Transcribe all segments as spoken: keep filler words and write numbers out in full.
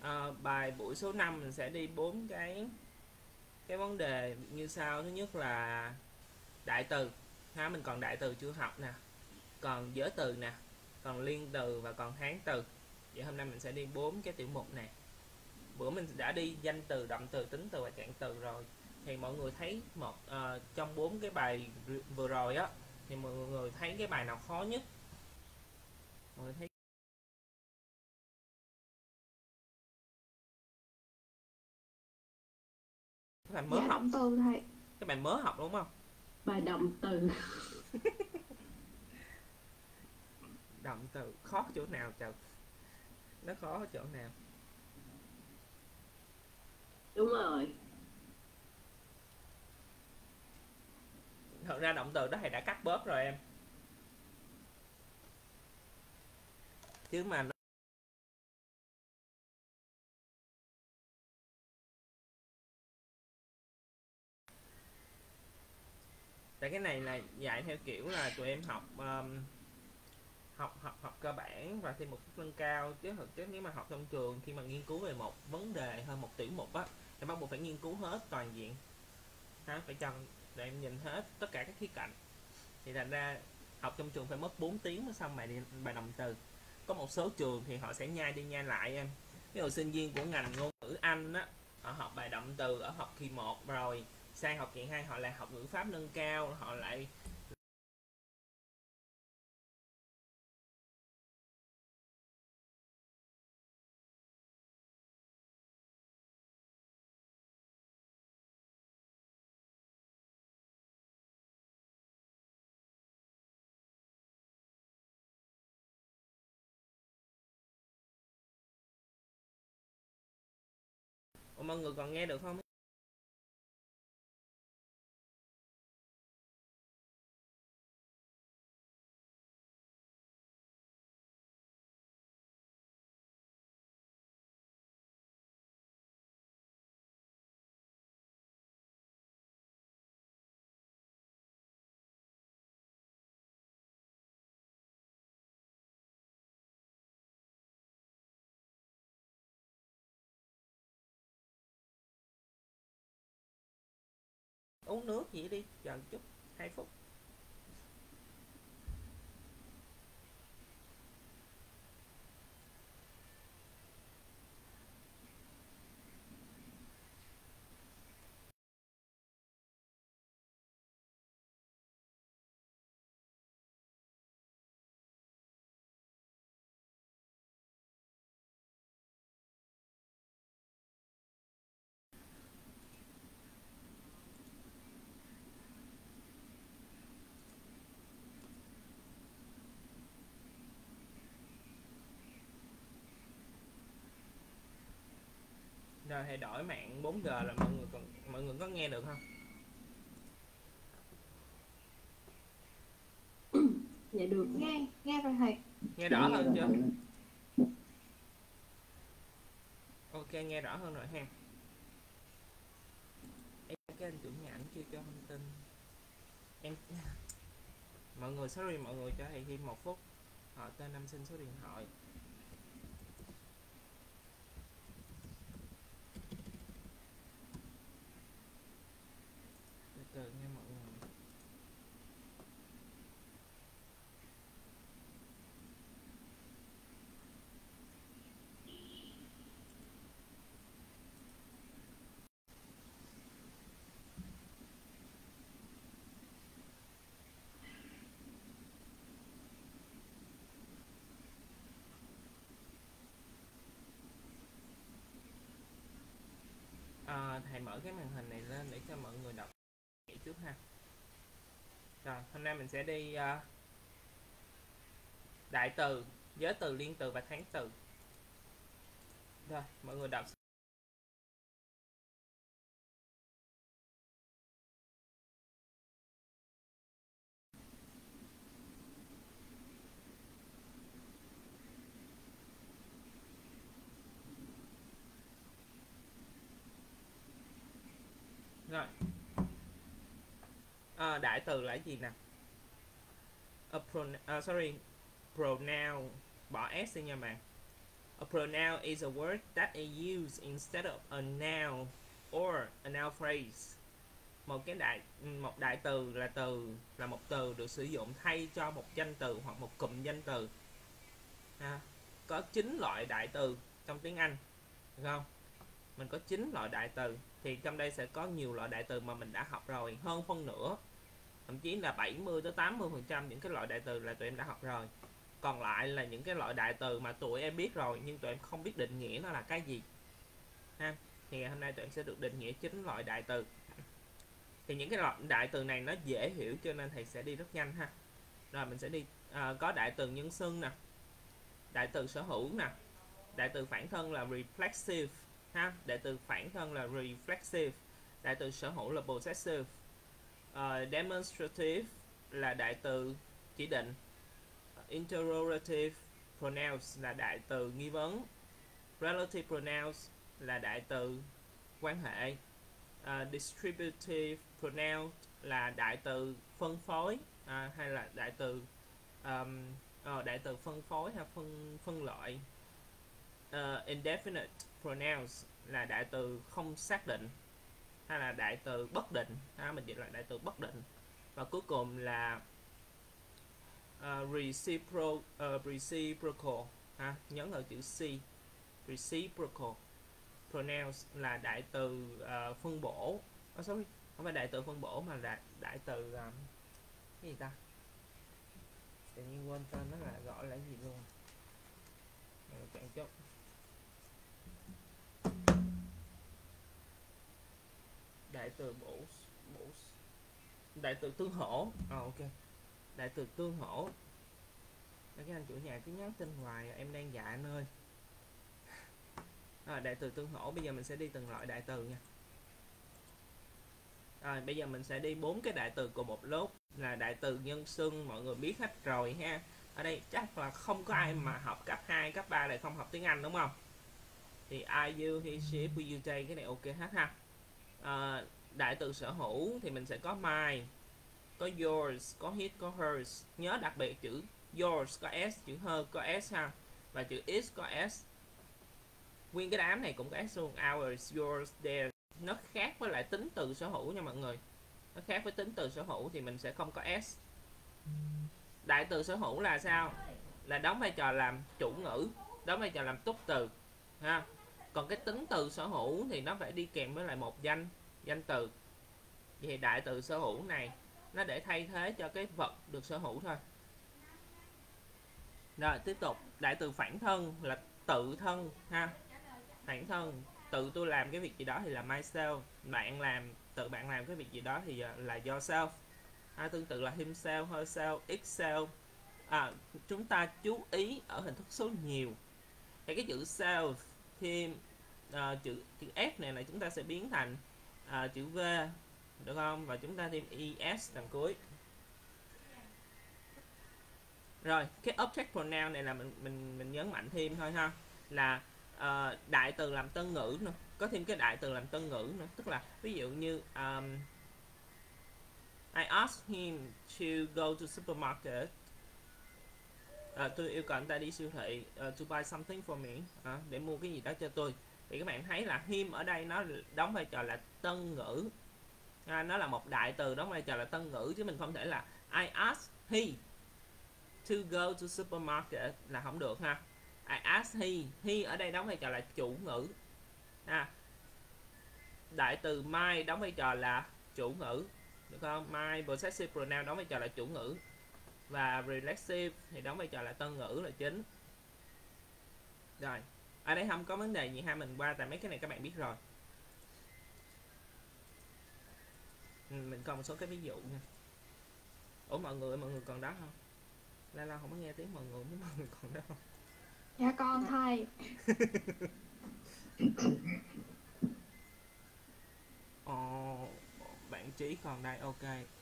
Ờ, bài buổi số năm mình sẽ đi bốn cái cái vấn đề như sau. Thứ nhất là đại từ ha, mình còn đại từ chưa học nè, còn giới từ nè, còn liên từ và còn hán từ. Vậy hôm nay mình sẽ đi bốn cái tiểu mục này. Bữa mình đã đi danh từ, động từ, tính từ và trạng từ rồi. Thì mọi người thấy một ờ, trong bốn cái bài vừa rồi á, thì mọi người thấy cái bài nào khó nhất? Mọi người thấy cái bài mới Dạ học, động từ thầy. cái bài mới học đúng không? Bài động từ. Động từ khó chỗ nào trời? Nó khó chỗ nào? Đúng rồi. Thật ra động từ đó thầy đã cắt bớt rồi em, chứ mà nó... tại cái này là dạy theo kiểu là tụi em học um, học học học cơ bản và thêm một chút nâng cao, chứ thực chất nếu mà học trong trường khi mà nghiên cứu về một vấn đề hơn một tiểu mục á thì bắt buộc phải nghiên cứu hết toàn diện ha, phải cho để em nhìn hết tất cả các khía cạnh. Thì thành ra học trong trường phải mất bốn tiếng mới xong bài bài động từ. Có một số trường thì họ sẽ nhai đi nhai lại em. Ví dụ sinh viên của ngành ngôn ngữ Anh á, họ học bài động từ ở học kỳ một rồi, sang học kỳ hai họ lại học ngữ pháp nâng cao, họ lại... Ủa, mọi người còn nghe được không? Uống nước gì đi, chờ chút, hai phút. Rồi hãy đổi mạng bốn G là mọi người còn mọi người có nghe được không? Dạ được, nghe nghe rồi thầy. Nghe Dạ rõ nghe hơn rồi chưa? thầy. Ok, nghe rõ hơn rồi ha. Em cái anh chủ nhà ảnh chưa cho thông tin. Em mọi người sorry, mọi người cho thầy thêm một phút. Họ tên, năm sinh, số điện thoại. Từ từ nha mọi người. À, thầy mở cái màn hình này lên để cho mọi người đọc trước ha. Rồi, hôm nay mình sẽ đi uh, đại từ, giới từ, liên từ và tháng từ. Rồi, mọi người đọc. Rồi, à, đại từ là cái gì nè? A pron uh, sorry, pronoun, bỏ s đi nha bạn. A pronoun is a word that is used instead of a noun or a noun phrase. Một cái đại một đại từ là từ là một từ được sử dụng thay cho một danh từ hoặc một cụm danh từ. À, có chín loại đại từ trong tiếng Anh, được không? Mình có chín loại đại từ, thì trong đây sẽ có nhiều loại đại từ mà mình đã học rồi, hơn phân nửa, thậm chí là bảy mươi tới tám mươi phần trăm những cái loại đại từ là tụi em đã học rồi. Còn lại là những cái loại đại từ mà tụi em biết rồi nhưng tụi em không biết định nghĩa nó là cái gì. Ha, thì ngày hôm nay tụi em sẽ được định nghĩa chín loại đại từ. Thì những cái loại đại từ này nó dễ hiểu cho nên thầy sẽ đi rất nhanh ha. Rồi mình sẽ đi à, có đại từ nhân xưng nè, đại từ sở hữu nè, đại từ phản thân là reflexive ha, đại từ phản thân là reflexive, đại từ sở hữu là possessive, uh, demonstrative là đại từ chỉ định, interrogative pronouns là đại từ nghi vấn, relative pronouns là đại từ quan hệ, uh, distributive pronouns là đại từ phân phối, uh, hay là đại từ um, uh, đại từ phân phối hay phân phân loại, uh, indefinite pronouns là đại từ không xác định hay là đại từ bất định, ha, mình dịch là đại từ bất định. Và cuối cùng là uh, recipro, uh, reciprocal, ha, nhấn vào chữ C, reciprocal pronouns là đại từ uh, phân bổ, oh, sorry, không phải đại từ phân bổ mà là đại từ um, cái gì ta, tự nhiên quên tên nó là gọi là gì luôn. Chẳng chút. Đại từ bổ bổ đại từ tương hỗ. À, ok, đại từ tương hỗ. Mấy cái anh chủ nhà cứ nhắn tin hoài, em đang dạy anh ơi. À, đại từ tương hỗ. Bây giờ mình sẽ đi từng loại đại từ nha. À, bây giờ mình sẽ đi bốn cái đại từ cùng một lúc. Là đại từ nhân xưng, mọi người biết hết rồi ha. Ở đây chắc là không có ai mà học cấp hai, cấp ba lại không học tiếng Anh đúng không? Thì I, you, he, she, we, you, they, cái này ok hết ha. À, đại từ sở hữu thì mình sẽ có my, có yours, có his, có hers. Nhớ đặc biệt chữ yours có s, chữ her có s ha, và chữ is có s. Nguyên cái đám này cũng có s luôn, ours, yours, theirs. Nó khác với lại tính từ sở hữu nha mọi người. Nó khác với tính từ sở hữu thì mình sẽ không có s. Đại từ sở hữu là sao? Là đóng vai trò làm chủ ngữ, đóng vai trò làm túc từ ha. Còn cái tính từ sở hữu thì nó phải đi kèm với lại một danh danh từ. Vì đại từ sở hữu này nó để thay thế cho cái vật được sở hữu thôi. Rồi tiếp tục, đại từ phản thân là tự thân ha. Phản thân, tự tôi làm cái việc gì đó thì là myself, bạn làm tự bạn làm cái việc gì đó thì là yourself. À, tương tự là himself, herself, itself. À, chúng ta chú ý ở hình thức số nhiều thì cái chữ self thêm uh, chữ chữ f này là chúng ta sẽ biến thành uh, chữ v, được không? Và chúng ta thêm es đằng cuối. Rồi cái object pronoun này là mình mình mình nhấn mạnh thêm thôi ha, là uh, đại từ làm tân ngữ nữa, có thêm cái đại từ làm tân ngữ nữa, tức là ví dụ như um, I asked him to go to supermarket. À, tôi yêu cầu anh ta đi siêu thị uh, to buy something for me, à, để mua cái gì đó cho tôi. Thì các bạn thấy là him ở đây nó đóng vai trò là tân ngữ, à, nó là một đại từ đóng vai trò là tân ngữ, chứ mình không thể là I asked he to go to supermarket là không được ha. I asked he, he ở đây đóng vai trò là chủ ngữ, à, đại từ my đóng vai trò là chủ ngữ, được không? My possessive pronoun đóng vai trò là chủ ngữ, và reflexive thì đóng vai trò là tân ngữ là chính. Rồi ở đây không có vấn đề gì ha, mình qua tại mấy cái này các bạn biết rồi. Mình còn một số cái ví dụ nha. Ủa mọi người mọi người còn đó không? La La không có nghe tiếng mọi người, nếu mọi người còn đó không? Dạ con thầy. Ồ, bạn Trí còn đây, ok.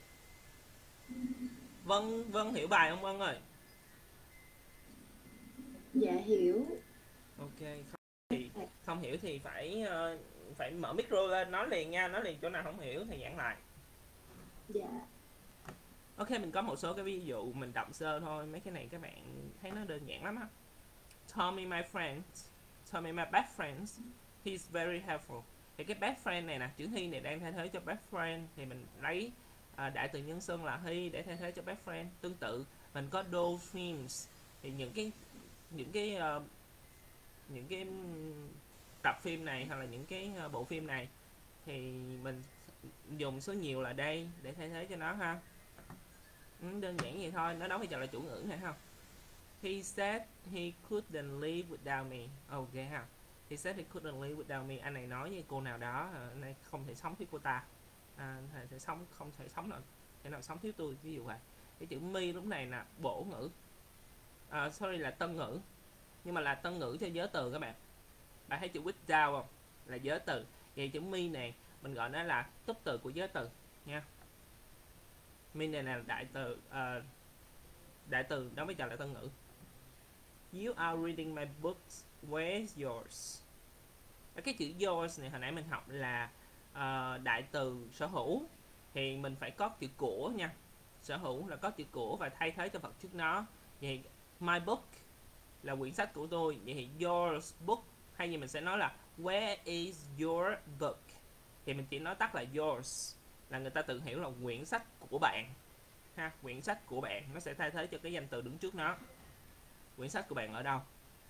Vân Vân hiểu bài không Vân ơi? Dạ hiểu. Ok, không thì không hiểu thì phải uh, phải mở micro lên nói liền nha, nói liền chỗ nào không hiểu thì giảng lại. Dạ. Ok, mình có một số cái ví dụ mình đọc sơ thôi, mấy cái này các bạn thấy nó đơn giản lắm á. Tommy my friend some of my best friends. He's very helpful. Thì cái best friend này nè, chữ he này đang thay thế cho best friend, thì mình lấy uh, đại từ nhân xưng là he để thay thế cho best friend. Tương tự mình có dolphins, thì những cái những cái uh, những cái tập phim này hoặc là những cái uh, bộ phim này thì mình dùng số nhiều là đây để thay thế cho nó ha. Ừ, đơn giản vậy thôi, nó đóng vai trò là chủ ngữ này không. He said he couldn't live without me. Ok ha. He said he couldn't live without me. Anh này nói với cô nào đó, anh này không thể sống thiếu cô ta. À, thể sống không thể sống nào, thể nào sống thiếu tôi, ví dụ vậy. Cái chữ me lúc này là bổ ngữ. À, sorry là tân ngữ. Nhưng mà là tân ngữ cho giới từ các bạn. Bạn thấy chữ without không? Là giới từ. Vậy chữ me này mình gọi nó là túc từ của giới từ nha. Me này là đại từ, uh, đại từ đó mới chọn là tân ngữ. You are reading my books. Where's yours? Cái chữ yours này hồi nãy mình học là uh, đại từ sở hữu, thì mình phải có chữ của nha. Sở hữu là có chữ của và thay thế cho vật trước nó. Vậy my book là quyển sách của tôi. Vậy thì yours book, hay gì mình sẽ nói là where is your book. Thì mình chỉ nói tắt là yours, là người ta tự hiểu là quyển sách của bạn ha. Quyển sách của bạn nó sẽ thay thế cho cái danh từ đứng trước nó. Quyển sách của bạn ở đâu?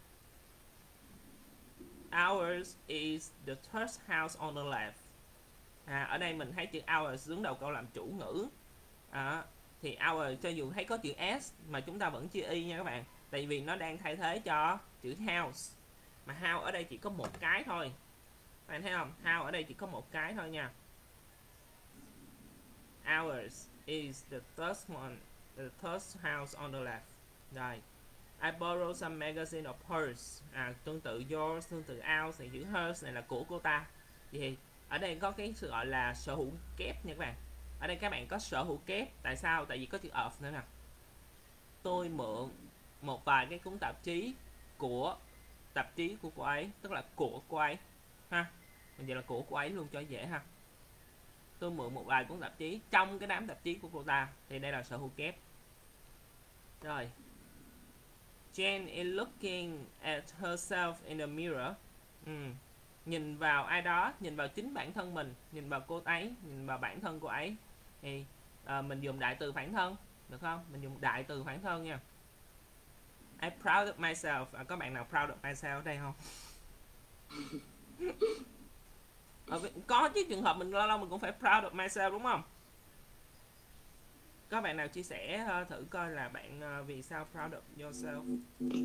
Ours is the third house on the left. À, ở đây mình thấy chữ ours đứng đầu câu làm chủ ngữ. À, thì ours cho dù thấy có chữ s mà chúng ta vẫn chia y nha các bạn. Tại vì nó đang thay thế cho chữ house. Mà house ở đây chỉ có một cái thôi. Các bạn thấy không? House ở đây chỉ có một cái thôi nha. Ours is the third one, the third house on the left. Rồi. I borrow some magazine of hers. À, tương tự yours, tương tự ours, thì chữ hers này là của cô ta. Thì ở đây có cái sự gọi là sở hữu kép nha các bạn. Ở đây các bạn có sở hữu kép. Tại sao? Tại vì có chữ of nữa nè. Tôi mượn một vài cái cuốn tạp chí của tạp chí của cô ấy, tức là của cô ấy ha. Mình vậy là của cô ấy luôn cho dễ ha. Tôi mượn một vài cuốn tạp chí trong cái đám tạp chí của cô ta, thì đây là sở hữu kép. Rồi. Jane is looking at herself in the mirror. Ừ. Nhìn vào ai đó, nhìn vào chính bản thân mình, nhìn vào cô ấy, nhìn vào bản thân cô ấy. Thì à, mình dùng đại từ phản thân, được không? Mình dùng đại từ phản thân nha. I'm proud of myself. À, có bạn nào proud of myself ở đây không? À, có chứ, trường hợp mình lâu lâu mình cũng phải proud of myself đúng không? Có bạn nào chia sẻ uh, thử coi là bạn uh, vì sao proud of yourself?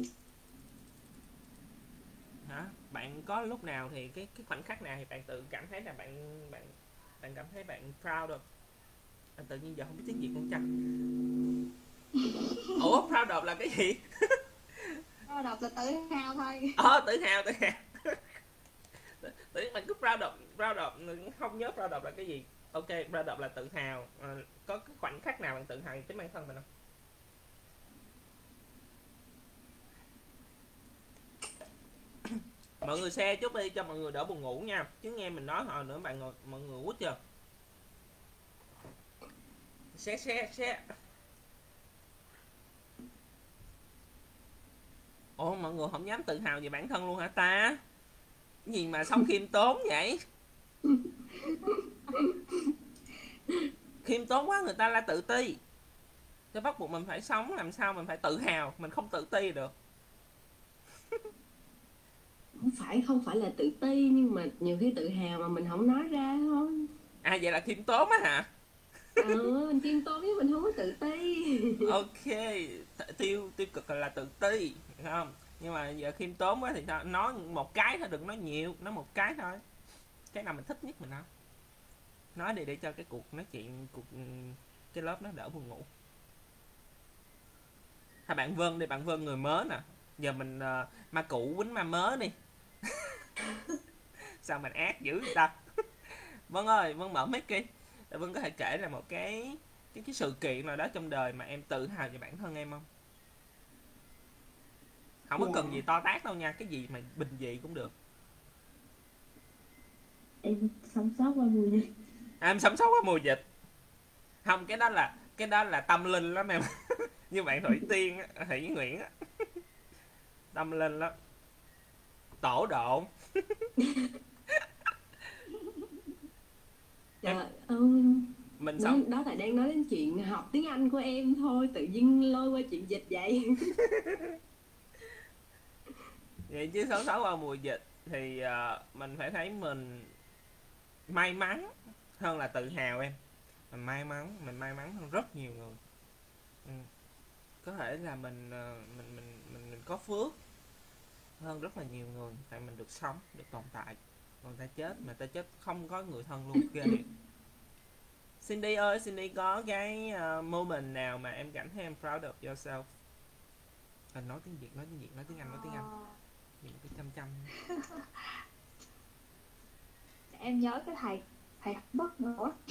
Hả? Bạn có lúc nào thì cái cái khoảnh khắc nào thì bạn tự cảm thấy là bạn bạn bạn cảm thấy bạn proud of? À, tự nhiên giờ không biết tiếng Việt con chăng? Ủa proud of là cái gì? Proud of là tự hào thôi. Ờ, tự hào, tự hào. Tự nhiên mình cứ proud of, proud of, không nhớ proud of là cái gì. Ok, proud of là tự hào. À, có cái khoảnh khắc nào bạn tự hào với bản thân mình không? Mọi người share chút đi cho mọi người đỡ buồn ngủ nha. Chứ nghe mình nói hồi nữa bạn ngồi, mọi người quýt chưa? Share, share, share. Ồ, mọi người không dám tự hào về bản thân luôn hả ta? Cái gì mà sống khiêm tốn vậy? Khiêm tốn quá người ta là tự ti. Cho bắt buộc mình phải sống làm sao mình phải tự hào, mình không tự ti được. Không phải không phải là tự ti, nhưng mà nhiều khi tự hào mà mình không nói ra thôi. À vậy là khiêm tốn á hả? Ừ, mình khiêm tốn chứ mình không có tự ti. Ok, tiêu tiêu cực là tự ti, không? Nhưng mà giờ khiêm tốn quá thì sao? Nói một cái thôi, đừng nói nhiều, nói một cái thôi. Cái nào mình thích nhất mình nói. Nói đi để cho cái cuộc nói chuyện, cuộc cái lớp nó đỡ buồn ngủ. Hay bạn Vân đi, bạn Vân người mới nè. Giờ mình uh, ma cũ quýnh ma mới đi. Sao mình ác dữ vậy ta? Vân ơi, Vân mở mic đi. Vân có thể kể là một cái cái cái sự kiện nào đó trong đời mà em tự hào về bản thân em không? Không có Dạ. cần gì to tát đâu nha, cái gì mà bình dị cũng được. Em sống sót qua mùa dịch. À, em sống sót qua mùa dịch. Không, cái đó là cái đó là tâm linh lắm em. Như bạn Thủy Tiên á, Thủy Nguyễn á. Tâm linh lắm. tổ độn. Trời Em ơi, mình đó, sống đó là đang nói đến chuyện học tiếng Anh của em thôi, tự nhiên lôi qua chuyện dịch vậy. vậy chứ sáu sáu qua mùa dịch thì ờ, mình phải thấy mình may mắn hơn là tự hào em. Mình may mắn, mình may mắn hơn rất nhiều người. Ừ. Có thể là mình ờ, mình mình mình mình có phước hơn rất là nhiều người, tại mình được sống, được tồn tại. Còn ta chết mà ta chết không có người thân luôn, ghê thiệt. Cindy ơi, Cindy có cái ờ, moment nào mà em cảm thấy em proud of yourself? À, nói tiếng Việt, nói tiếng Việt, nói tiếng Anh, nói tiếng Anh. Ờ, Những cái chăm chăm. em nhớ cái thầy thầy bất ngờ quá.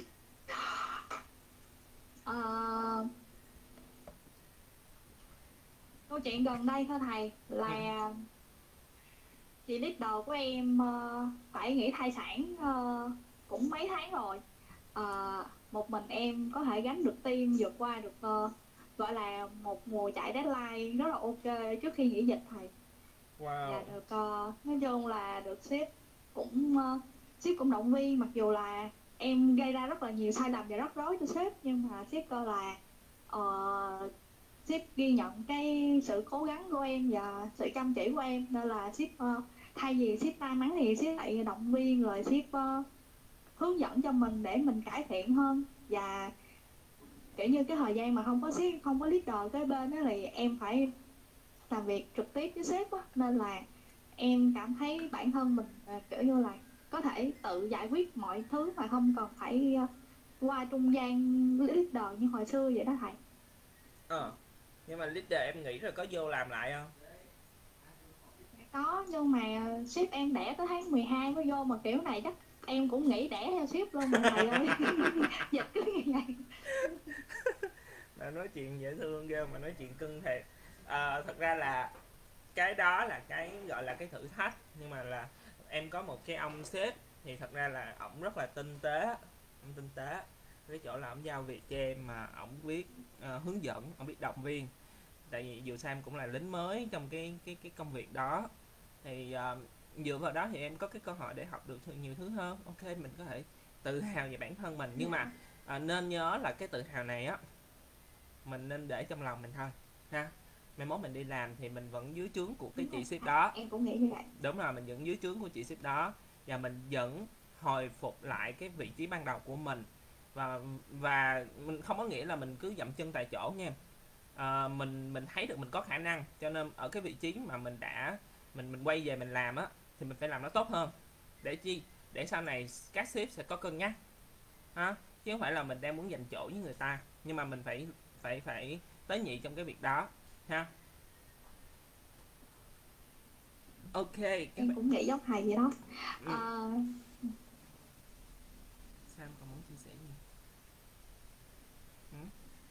Ờ, câu chuyện gần đây thôi thầy, Ừ. là chị leader của em ờ, phải nghỉ thai sản ờ, cũng mấy tháng rồi. Ờ, một mình em có thể gánh được team, vượt qua được ờ, gọi là một mùa chạy deadline rất là ok trước khi nghỉ dịch thầy. Và Wow. được ờ, nói chung là được sếp cũng ờ, sếp cũng động viên, mặc dù là em gây ra rất là nhiều sai lầm và rắc rối cho sếp, nhưng mà sếp coi là ờ, sếp ghi nhận cái sự cố gắng của em và sự chăm chỉ của em, nên là sếp ờ, thay vì sếp la mắng thì sếp lại động viên, rồi sếp ờ, hướng dẫn cho mình để mình cải thiện hơn. Và kiểu như cái thời gian mà không có sếp, không có leader cái bên đó thì em phải làm việc trực tiếp với sếp á, nên là em cảm thấy bản thân mình à, kiểu như là có thể tự giải quyết mọi thứ mà không cần phải à, qua trung gian leader như hồi xưa vậy đó thầy. Ờ. Nhưng mà leader em nghĩ rồi có vô làm lại không? Có, nhưng mà sếp em đẻ tới tháng mười hai mới vô, mà kiểu này chắc em cũng nghĩ đẻ theo sếp luôn mà thầy ơi. Dịch cứ như vậy. Mà nói chuyện dễ thương ghê, mà nói chuyện cưng thiệt. À, thật ra là cái đó là cái gọi là cái thử thách, nhưng mà là em có một cái ông sếp thì thật ra là ổng rất là tinh tế, ông tinh tế cái chỗ là ổng giao việc cho em mà ổng biết ờ, hướng dẫn, ổng biết động viên. Tại vì dù sao em cũng là lính mới trong cái cái cái công việc đó, thì ờ, dựa vào đó thì em có cái cơ hội để học được nhiều thứ hơn. Ok, mình có thể tự hào về bản thân mình, nhưng mà ờ, nên nhớ là cái tự hào này á mình nên để trong lòng mình thôi ha. Mai mốt mình đi làm thì mình vẫn dưới trướng của cái Đúng rồi, chị sếp đó. em cũng nghĩ như vậy. Đúng rồi, mình vẫn dưới trướng của chị sếp đó, và mình vẫn hồi phục lại cái vị trí ban đầu của mình. Và và mình không có nghĩa là mình cứ dậm chân tại chỗ nha. À, mình mình thấy được mình có khả năng, cho nên ở cái vị trí mà mình đã mình mình quay về mình làm á, thì mình phải làm nó tốt hơn. Để chi? Để sau này các sếp sẽ có cân nhắc ha, chứ không phải là mình đang muốn giành chỗ với người ta, nhưng mà mình phải phải phải tế nhị trong cái việc đó ha. Ok các Em bạn. cũng nghĩ giống thầy vậy đó. Ừ. Ờ, Sao em còn muốn chia sẻ gì? Ừ?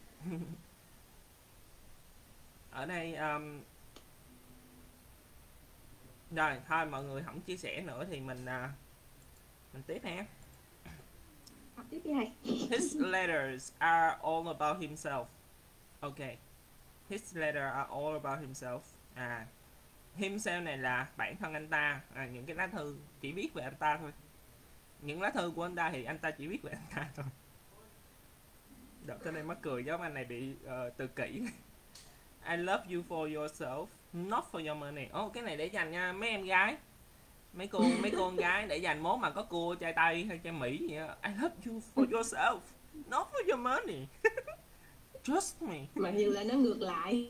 Ở đây um, rồi thôi mọi người không chia sẻ nữa thì mình uh, mình tiếp ha. học tiếp đi thầy. His letters are all about himself. Ok, his letters are all about himself. À, himself này là bản thân anh ta, à, những cái lá thư chỉ viết về anh ta thôi. Những lá thư của anh ta thì anh ta chỉ viết về anh ta thôi. Đợt tới đây mắc cười giống anh này bị uh, tự kỷ. I love you for yourself, not for your money. Ồ, oh, cái này để dành nha mấy em gái, mấy cô mấy cô con gái, để dành mốt mà có cua trai Tây hay trai Mỹ gì đó. I love you for yourself, not for your money. Trust me. Mặc dù là nó ngược lại.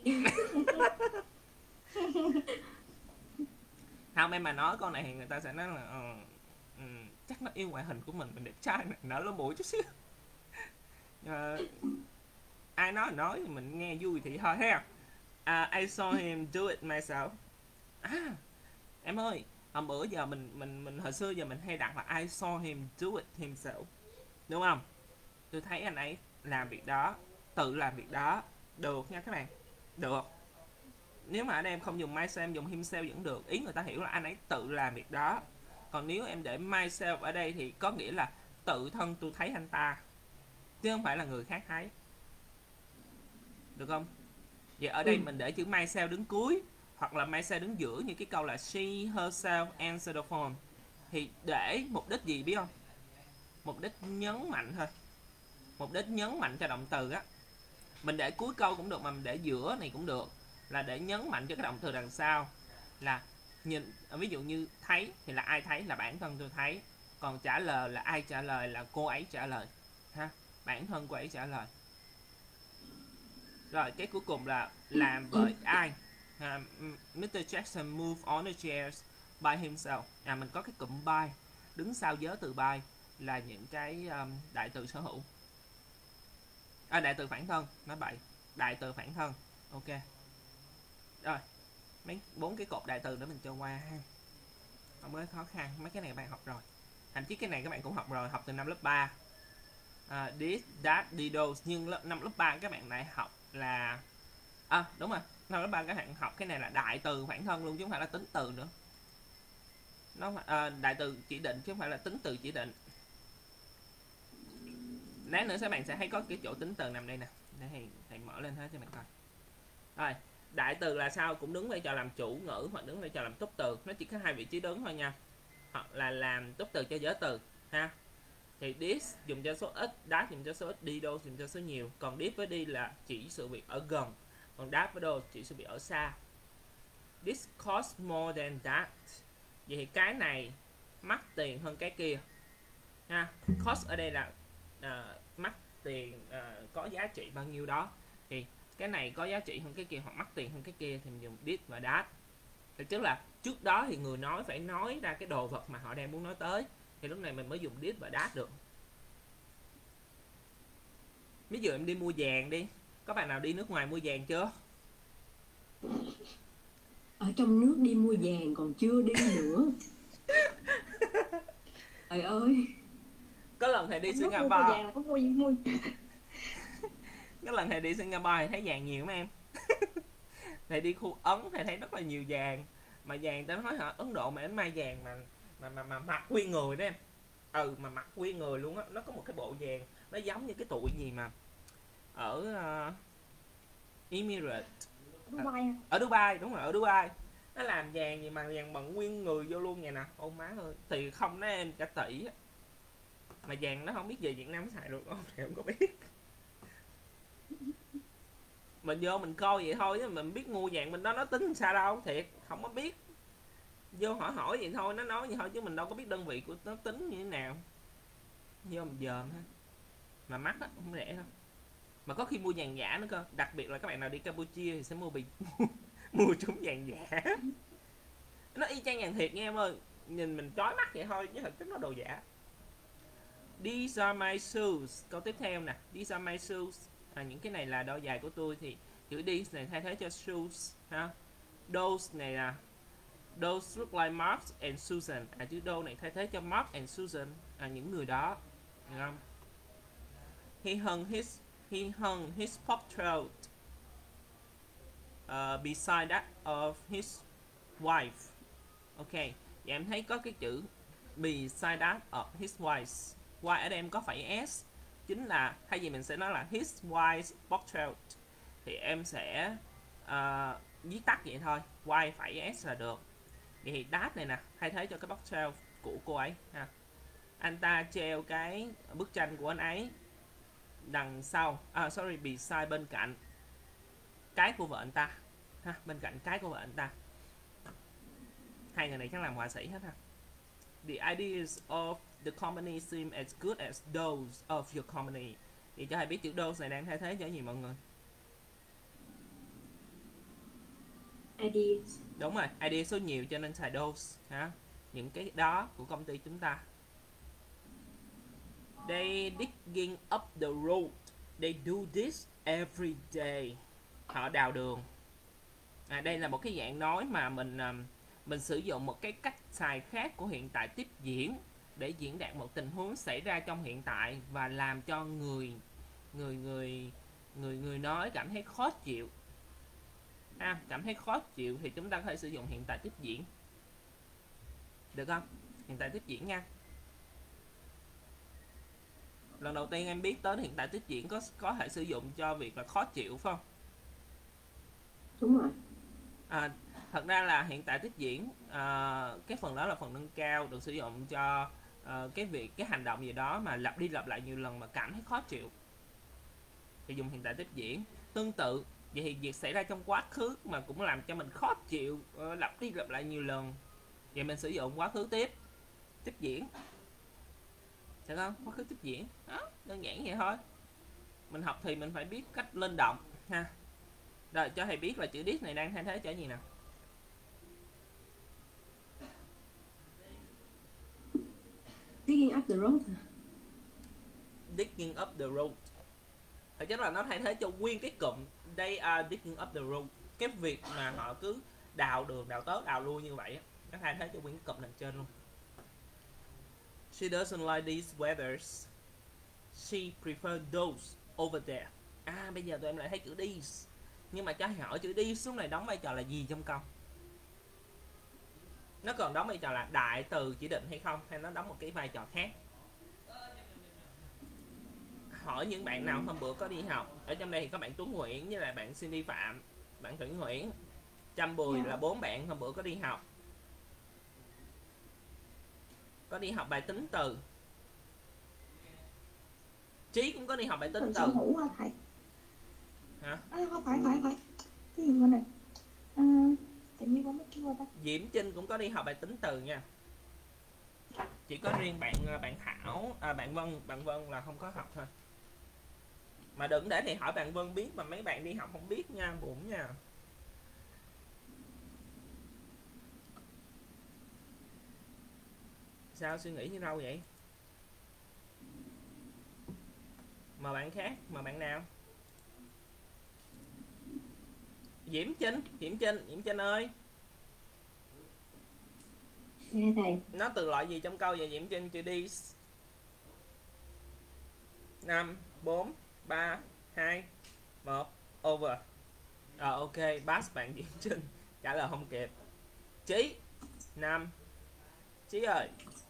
Không, em mà nói con này thì người ta sẽ nói là uh, um, chắc nó yêu ngoại hình của mình, mình đẹp trai này, nở lỗ mũi chút xíu. Uh, ai nói nói thì mình nghe vui thì thôi ha. Uh, I saw him do it myself. À, em ơi, hôm bữa giờ mình mình mình hồi xưa giờ mình hay đặt là I saw him do it himself, đúng không? Tôi thấy anh ấy làm việc đó, tự làm việc đó, được nha các bạn, được. Nếu mà ở đây em không dùng myself, em dùng himself vẫn được, ý người ta hiểu là anh ấy tự làm việc đó. Còn nếu em để myself ở đây thì có nghĩa là tự thân tôi thấy anh ta, chứ không phải là người khác thấy, được không? Vậy ở đây mình để chữ myself đứng cuối, hoặc hoặc là Maisa đứng giữa như cái câu là she herself answered the phone, thì để mục đích gì biết không? Mục đích nhấn mạnh thôi, mục đích nhấn mạnh cho động từ á. Mình để cuối câu cũng được mà mình để giữa này cũng được, là để nhấn mạnh cho cái động từ đằng sau. Là nhìn, ví dụ như thấy thì là ai thấy, là bản thân tôi thấy. Còn trả lời là ai trả lời, là cô ấy trả lời ha, bản thân cô ấy trả lời. Rồi cái cuối cùng là làm bởi ai. uh, mít tơ Jackson move on the chairs by himself. À, mình có cái cụm by đứng sau giới từ by là những cái um, đại từ sở hữu, à, đại từ phản thân, nói bậy, đại từ phản thân. Ok rồi, mấy bốn cái cột đại từ đó mình cho qua ha, không có khó khăn. Mấy cái này các bạn học rồi, thậm chí cái này các bạn cũng học rồi, học từ năm lớp ba. uh, this, that, đi those. Nhưng lớp năm lớp ba các bạn lại học là, à đúng rồi, năm lớp ba các bạn học cái này là đại từ phản thân luôn chứ không phải là tính từ nữa. Nó à, đại từ chỉ định chứ không phải là tính từ chỉ định. Lát nữa các bạn sẽ thấy có cái chỗ tính từ nằm đây nè, để thầy, thầy mở lên hết cho bạn coi. Rồi, đại từ là sao? Cũng đứng vai trò làm chủ ngữ hoặc đứng vai trò làm túc từ, nó chỉ có hai vị trí đứng thôi nha, hoặc là làm túc từ cho giới từ ha. Thì this dùng cho số ít, that dùng cho số ít, đi those dùng cho số nhiều. Còn this với đi là chỉ sự việc ở gần, còn that với those chỉ sự việc ở xa. This costs more than that. Vậy thì cái này mắc tiền hơn cái kia ha. Cost ở đây là uh, mắc tiền, uh, có giá trị bao nhiêu đó. Thì cái này có giá trị hơn cái kia hoặc mắc tiền hơn cái kia thì mình dùng this và that. Thì tức là trước đó thì người nói phải nói ra cái đồ vật mà họ đang muốn nói tới, thì lúc này mình mới dùng this và that được. Ví dụ em đi mua vàng đi, có bạn nào đi nước ngoài mua vàng chưa? Ở trong nước đi mua vàng còn chưa đi nữa. Trời ơi, Có lần thầy đi Trong lúc mua Singapore, vàng là có mua mua cái lần thầy đi Singapore thầy thấy vàng nhiều mấy em. Thầy đi khu Ấn thầy thấy rất là nhiều vàng, mà vàng ta nói hả, Ấn Độ mà đến mai vàng mà mà mà, mà mặc nguyên người đó em. Ừ, mà mặc nguyên người luôn á. Nó có một cái bộ vàng nó giống như cái tụi gì mà ở uh, Emirates, Dubai à. ở Dubai, đúng rồi, ở Dubai nó làm vàng gì mà vàng bận nguyên người vô luôn vậy nè. Ôi má ơi, thì không nói em cả tỷ á. Mà vàng nó không biết về Việt Nam xài được không thì không có biết. Mình vô mình coi vậy thôi chứ mình biết mua vàng bên đó nó tính sao đâu, thiệt không có biết. Vô hỏi hỏi vậy thôi, nó nói vậy thôi chứ mình đâu có biết đơn vị của nó tính như thế nào. Vô mình dòm ha, mà mắc á, không rẻ đâu. Mà có khi mua vàng giả nữa cơ, đặc biệt là các bạn nào đi Campuchia thì sẽ mua bị mua trúng vàng giả. Nó y chang vàng thiệt nha em ơi, nhìn mình chói mắt vậy thôi chứ thực chất nó đồ giả. These are my shoes. Câu tiếp theo nè, these are my shoes. À, những cái này là đôi giày của tôi, thì chữ these này thay thế cho shoes ha. Those này là those look like Mark and Susan. À, chữ those này thay thế cho Mark and Susan, à, những người đó. Được không? He hung his he hung his portrait uh, beside that of his wife. Ok, vậy em thấy có cái chữ beside that of his wife. Y ở đây em có phẩy s, chính là thay vì mình sẽ nói là his wife's portrait thì em sẽ uh, viết tắt vậy thôi, y phẩy s là được. Vậy thì that này nè thay thế cho cái portrait của cô ấy ha. Anh ta treo cái bức tranh của anh ấy đằng sau, à sorry, beside, bên cạnh cái của vợ anh ta ha, bên cạnh cái của vợ anh ta. Hai người này chắc làm họa sĩ hết ha. The ideas of the company seem as good as those of your company. Thì cho thầy biết chữ those này đang thay thế cho gì mọi người? ideas. Đúng rồi, idea số nhiều cho nên xài those ha. Những cái đó của công ty chúng ta. They digging up the road. They do this every day. Họ đào đường. À, đây là một cái dạng nói mà mình mình sử dụng một cái cách xài khác của hiện tại tiếp diễn để diễn đạt một tình huống xảy ra trong hiện tại và làm cho người người người người người nói cảm thấy khó chịu. À, cảm thấy khó chịu thì chúng ta có thể sử dụng hiện tại tiếp diễn. Được không? Hiện tại tiếp diễn nha. Lần đầu tiên em biết tới hiện tại tiếp diễn có có thể sử dụng cho việc là khó chịu phải không? Đúng rồi. À, thật ra là hiện tại tiếp diễn, uh, cái phần đó là phần nâng cao được sử dụng cho uh, cái việc cái hành động gì đó mà lặp đi lặp lại nhiều lần mà cảm thấy khó chịu thì dùng hiện tại tiếp diễn. Tương tự vậy thì việc xảy ra trong quá khứ mà cũng làm cho mình khó chịu, uh, lặp đi lặp lại nhiều lần, vậy mình sử dụng quá khứ tiếp tiếp diễn, được không? Quá khứ tiếp diễn đó, đơn giản vậy thôi. Mình học thì mình phải biết cách lên động ha. Rồi cho thầy biết là chữ this này đang thay thế cho gì nè? Digging up the road. Digging up the road. Thật chất là nó thay thế cho nguyên cái cụm they are digging up the road. Cái việc mà họ cứ đào đường, đào tới, đào lui như vậy, nó thay thế cho nguyên cái cụm đằng trên luôn. She doesn't like these weathers. She prefers those over there. À bây giờ tụi em lại thấy chữ these. Nhưng mà cho hỏi chữ these lúc này đóng vai trò là gì trong câu? Nó còn đóng vai trò là đại từ chỉ định hay không? Hay nó đóng một cái vai trò khác? Hỏi những bạn nào hôm bữa có đi học. Ở trong đây thì có bạn Tuấn Nguyễn với lại bạn Cindy Phạm, bạn Thủy Nguyễn, Trăm Bùi là bốn bạn hôm bữa có đi học. Có đi học bài tính từ. Trí cũng có đi học bài tính từ. Ngủ hả thầy? Hả? À, không phải, phải, phải. Cái gì nữa này? À, tự nhiên không biết chưa ta. Diễm Trinh cũng có đi học bài tính từ nha. Chỉ có riêng bạn bạn Thảo, à, bạn Vân, bạn Vân là không có học thôi. Mà đừng để thì hỏi bạn Vân biết mà mấy bạn đi học không biết nha, buồn nha. Sao suy nghĩ như đâu vậy? Mà bạn khác, mà bạn nào? Diễm Trinh, Diễm Trinh, Diễm Trinh ơi. Nghe thầy. Nó từ loại gì trong câu vậy Diễm Trinh? Chữ đi. Năm, bốn, ba, hai, một, over. Rồi ok, pass bạn Diễm Trinh. Trả lời không kịp. Chí. Năm. Chí ơi.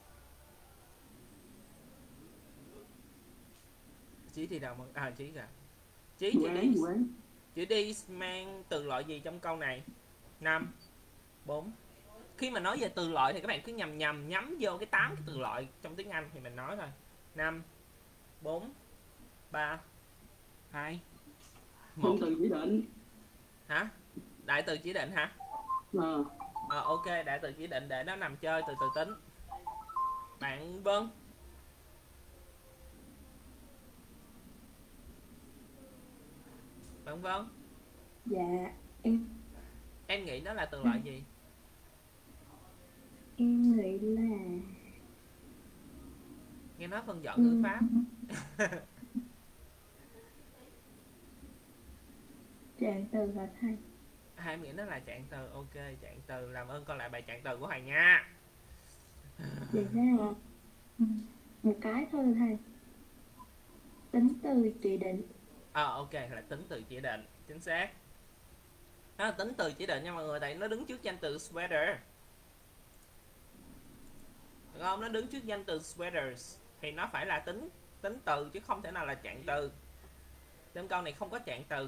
Chí thì đâu mà à Chí kìa. Chí chữ đi. Chữ đi mang từ loại gì trong câu này? Năm, bốn. Khi mà nói về từ loại thì các bạn cứ nhầm nhầm nhắm vô cái tám cái từ loại trong tiếng Anh thì mình nói thôi. Năm, bốn, ba, hai, một. Từ chỉ định. Hả? Đại từ chỉ định hả? Ờ. À, ok, đại từ chỉ định để nó nằm chơi từ từ tính. Bạn Vân. Bạn Vân. Dạ, em Em nghĩ nó là từ loại gì? em nghĩ là Nghe nói phân dọn ngữ pháp. trạng từ là thầy. Hai em nghĩ nó là trạng từ. Ok, trạng từ. Làm ơn con lại bài trạng từ của thầy nha. Vậy ra là một cái thôi thầy. Tính từ chỉ định. À, ok, là tính từ chỉ định. Chính xác. Nó là tính từ chỉ định nha mọi người. Tại nó đứng trước danh từ sweater. Được không? Nó đứng trước danh từ sweaters thì nó phải là tính tính từ chứ không thể nào là trạng từ. Trong câu này không có trạng từ.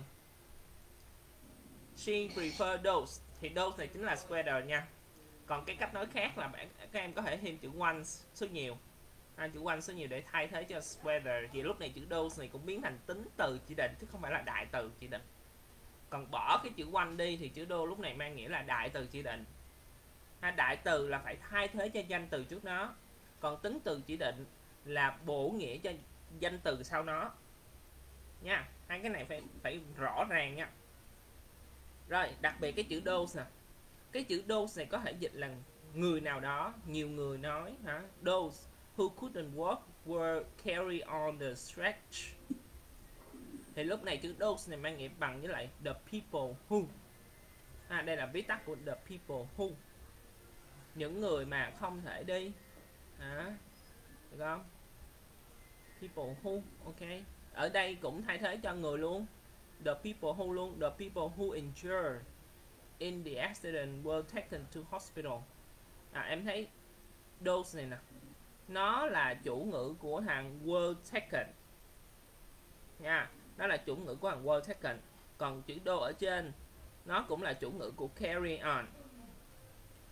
She prefer those thì those này chính là sweater nha. Còn cái cách nói khác là bạn các em có thể thêm chữ one số nhiều. À, chữ one số nhiều để thay thế cho sweater. Thì lúc này chữ those này cũng biến thành tính từ chỉ định chứ không phải là đại từ chỉ định. Còn bỏ cái chữ one đi thì chữ đô lúc này mang nghĩa là đại từ chỉ định. À, đại từ là phải thay thế cho danh từ trước nó. Còn tính từ chỉ định là bổ nghĩa cho danh từ sau nó. Nha, hai cái này phải phải rõ ràng nha. Rồi, đặc biệt cái chữ those nè. Cái chữ those này có thể dịch là người nào đó, nhiều người nói hả? Those who couldn't walk were carry on the stretch. Thì lúc này chữ those này mang nghĩa bằng với lại the people who. À, đây là viết tắt của the people who. Những người mà không thể đi. Hả? Được không? People who, ok. Ở đây cũng thay thế cho người luôn. The people who luôn. The people who injured in the accident were taken to hospital. À, em thấy those này nè, nó là chủ ngữ của thằng were taken nha. Nó là chủ ngữ của thằng were taken. Còn chữ do ở trên nó cũng là chủ ngữ của carry on.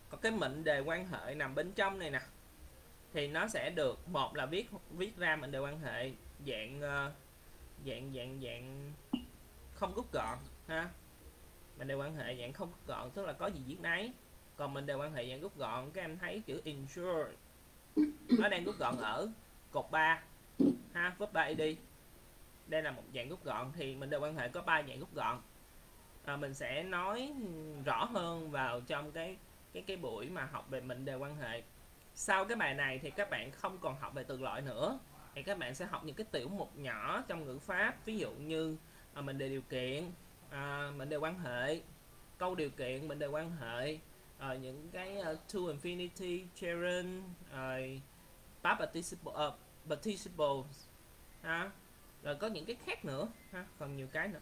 Còn cái mệnh đề quan hệ nằm bên trong này nè, thì nó sẽ được, một là viết viết ra mệnh đề quan hệ dạng uh, dạng dạng dạng không rút gọn ha. Mệnh đề quan hệ dạng không rút gọn tức là có gì viết nấy. Còn mệnh đề quan hệ dạng rút gọn, các em thấy chữ ensure nó đang rút gọn ở cột ba ha, verb ba ed. Đây là một dạng rút gọn, thì mệnh đề quan hệ có ba dạng rút gọn. À, mình sẽ nói rõ hơn vào trong cái cái cái buổi mà học về mệnh đề quan hệ. Sau cái bài này thì các bạn không còn học về từ loại nữa, thì các bạn sẽ học những cái tiểu mục nhỏ trong ngữ pháp, ví dụ như à, mệnh đề điều kiện, à, mệnh đề quan hệ, câu điều kiện, mệnh đề quan hệ, à, những cái uh, to infinity, gerund, uh, past participle, uh, participles ha. Rồi có những cái khác nữa ha, còn nhiều cái nữa.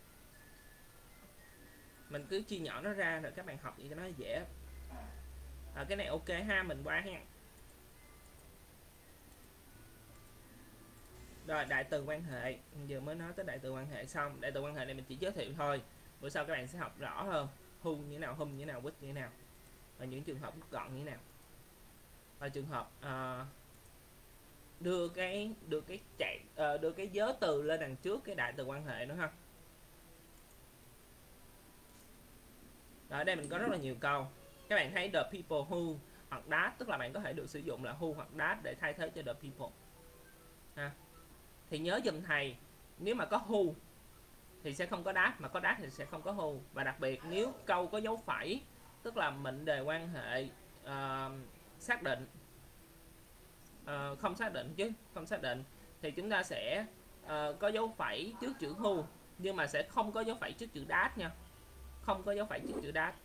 Mình cứ chia nhỏ nó ra rồi các bạn học thì cho nó dễ. À, cái này ok ha, mình qua ha. Rồi đại từ quan hệ, giờ mới nói tới đại từ quan hệ xong. Đại từ quan hệ này mình chỉ giới thiệu thôi, bữa sau các bạn sẽ học rõ hơn who như thế nào, whom như thế nào, which như thế nào, và những trường hợp rút gọn như thế nào. Và trường hợp uh, đưa cái đưa cái chạy uh, đưa cái giới từ lên đằng trước cái đại từ quan hệ nữa ha. Rồi ở đây mình có rất là nhiều câu. Các bạn thấy the people who hoặc that, tức là bạn có thể được sử dụng là who hoặc that để thay thế cho the people ha. Thì nhớ giùm thầy, nếu mà có who thì sẽ không có that, mà có that thì sẽ không có who. Và đặc biệt nếu câu có dấu phẩy, tức là mệnh đề quan hệ uh, xác định, uh, không xác định chứ không xác định thì chúng ta sẽ uh, có dấu phẩy trước chữ who, nhưng mà sẽ không có dấu phẩy trước chữ that nha, không có dấu phẩy trước chữ that.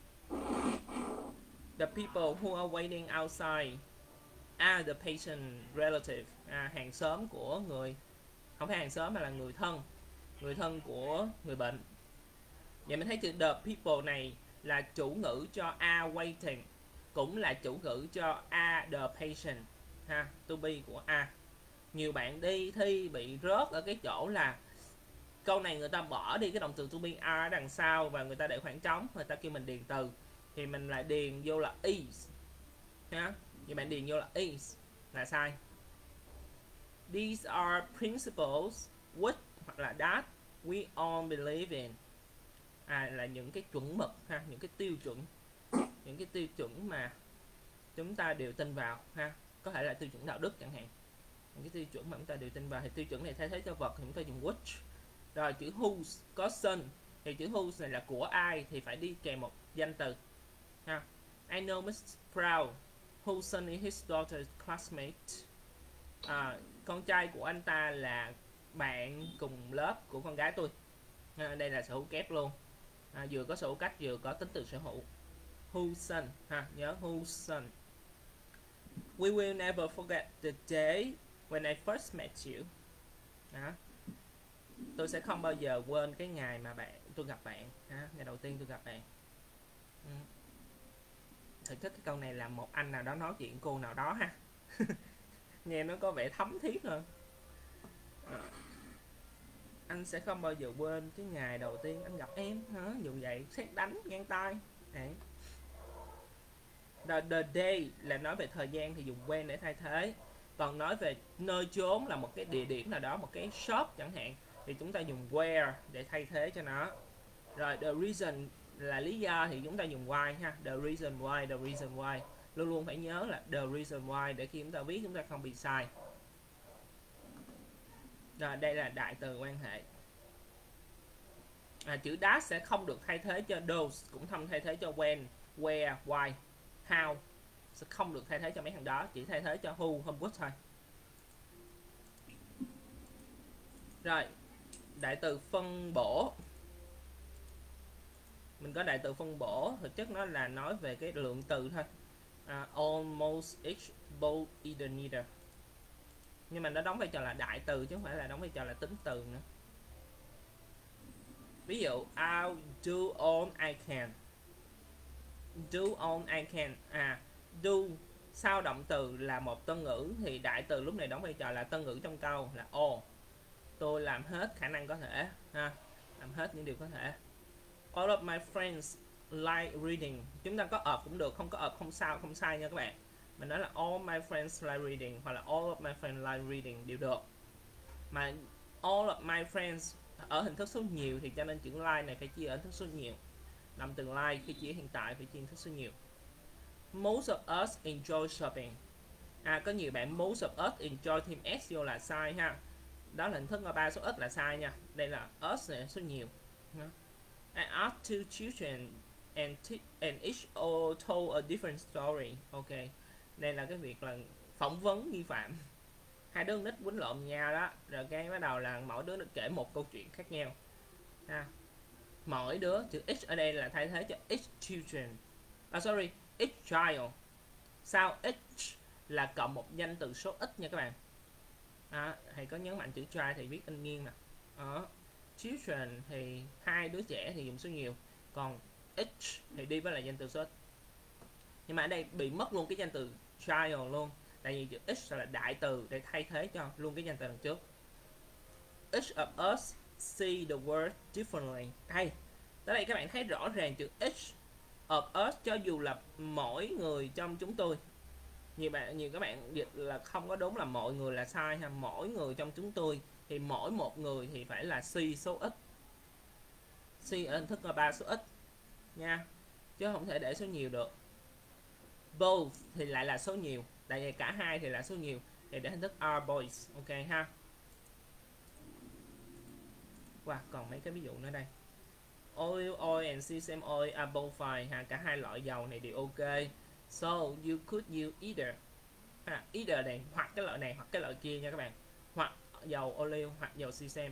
The people who are waiting outside are the patient relative, à, hàng xóm của người, không phải hàng xóm mà là người thân, người thân của người bệnh. Vậy mình thấy chữ the people này là chủ ngữ cho are waiting, cũng là chủ ngữ cho are the patient ha, to be của are. Nhiều bạn đi thi bị rớt ở cái chỗ là câu này người ta bỏ đi cái động từ to be are ở đằng sau và người ta để khoảng trống, người ta kêu mình điền từ thì mình lại điền vô là is ha. Vậy bạn điền vô là is là sai. These are principles which hoặc là that we all believe in, à, là những cái chuẩn mực ha, những cái tiêu chuẩn, những cái tiêu chuẩn mà chúng ta đều tin vào ha. Có thể là tiêu chuẩn đạo đức chẳng hạn, những cái tiêu chuẩn mà chúng ta đều tin vào. Thì tiêu chuẩn này thay thế cho vật thì chúng ta dùng which. Rồi chữ whose có son thì chữ whose này là của ai thì phải đi kèm một danh từ ha. I know mister Proud whose son is his daughter's classmate, à, con trai của anh ta là bạn cùng lớp của con gái tôi. À, đây là sở hữu kép luôn, à, vừa có sở hữu cách vừa có tính từ sở hữu. Whose son ha, nhớ whose son. We will never forget the day when I first met you. Đó. Tôi sẽ không bao giờ quên cái ngày mà bạn tôi gặp bạn ha, ngày đầu tiên tôi gặp bạn. Ừ. Thực chất cái câu này là một anh nào đó nói chuyện cô nào đó ha. Nghe nó có vẻ thấm thiết hơn. À. Anh sẽ không bao giờ quên cái ngày đầu tiên anh gặp em hả, dù vậy xét đánh ngang tay. Đấy. The, the day là nói về thời gian thì dùng when để thay thế. Còn nói về nơi chốn là một cái địa điểm nào đó, một cái shop chẳng hạn, thì chúng ta dùng where để thay thế cho nó. Rồi the reason là lý do thì chúng ta dùng why ha. The reason why, the reason why. Luôn luôn phải nhớ là the reason why để khi chúng ta viết chúng ta không bị sai. Rồi đây là đại từ quan hệ. À, chữ that sẽ không được thay thế cho those, cũng không thay thế cho when, where, why, how. Sẽ không được thay thế cho mấy thằng đó, chỉ thay thế cho who, whom, which thôi. Rồi, đại từ phân bổ. Mình có đại từ phân bổ, thực chất nó là nói về cái lượng từ thôi. À, almost, each, both, either, neither. Nhưng mà nó đóng vai trò là đại từ chứ không phải là đóng vai trò là tính từ nữa. Ví dụ I'll do all I can. Do all I can. À, do sau động từ là một tân ngữ thì đại từ lúc này đóng vai trò là tân ngữ trong câu là all. Tôi làm hết khả năng có thể ha, làm hết những điều có thể. All of my friends like reading. Chúng ta có up cũng được, không có up không sao, không sai nha các bạn. Mình nói là all my friends like reading hoặc là all of my friends like reading đều được. Mà all of my friends ở hình thức số nhiều thì cho nên chữ like này phải chia ở hình thức số nhiều. Làm từ like khi chia hiện tại phải chia hình thức số nhiều. Most of us enjoy shopping. À, có nhiều bạn most of us enjoy thêm s vô là sai ha. Đó là hình thức ba số ít là sai nha. Đây là us này số nhiều. I asked two children and, and each all told a different story. Ok. Đây là cái việc là phỏng vấn nghi phạm. Hai đứa nít quýnh lộn nhau đó. Rồi cái bắt đầu là mỗi đứa nó kể một câu chuyện khác nhau. Ha. Mỗi đứa, chữ each ở đây là thay thế cho each children. À sorry, each child. Sau each là cộng một danh từ số ít nha các bạn. À, thầy có nhấn mạnh chữ child thì viết in nghiêng nè. Ở children thì hai đứa trẻ thì dùng số nhiều, còn each thì đi với lại danh từ số ít. Nhưng mà ở đây bị mất luôn cái danh từ child luôn, tại vì chữ each là đại từ để thay thế cho luôn cái danh từ đằng trước. Each of us see the world differently. Hay, tới đây các bạn thấy rõ ràng chữ each of us, cho dù là mỗi người trong chúng tôi. Nhiều bạn, nhiều các bạn dịch là không có đúng, là mọi người là sai ha. Mỗi người trong chúng tôi thì mỗi một người thì phải là see số ít. See ở hình thức là ba số ít nha, chứ không thể để số nhiều được. Both thì lại là số nhiều, tại vì cả hai thì là số nhiều thì để hình thức are boys. Ok ha. Wow, còn mấy cái ví dụ nữa đây. Oil, oil and sesame oil are both fine ha. Cả hai loại dầu này đều ok. So you could use either. À, either này hoặc cái loại này hoặc cái loại kia nha các bạn. Hoặc dầu olive hoặc dầu sesame.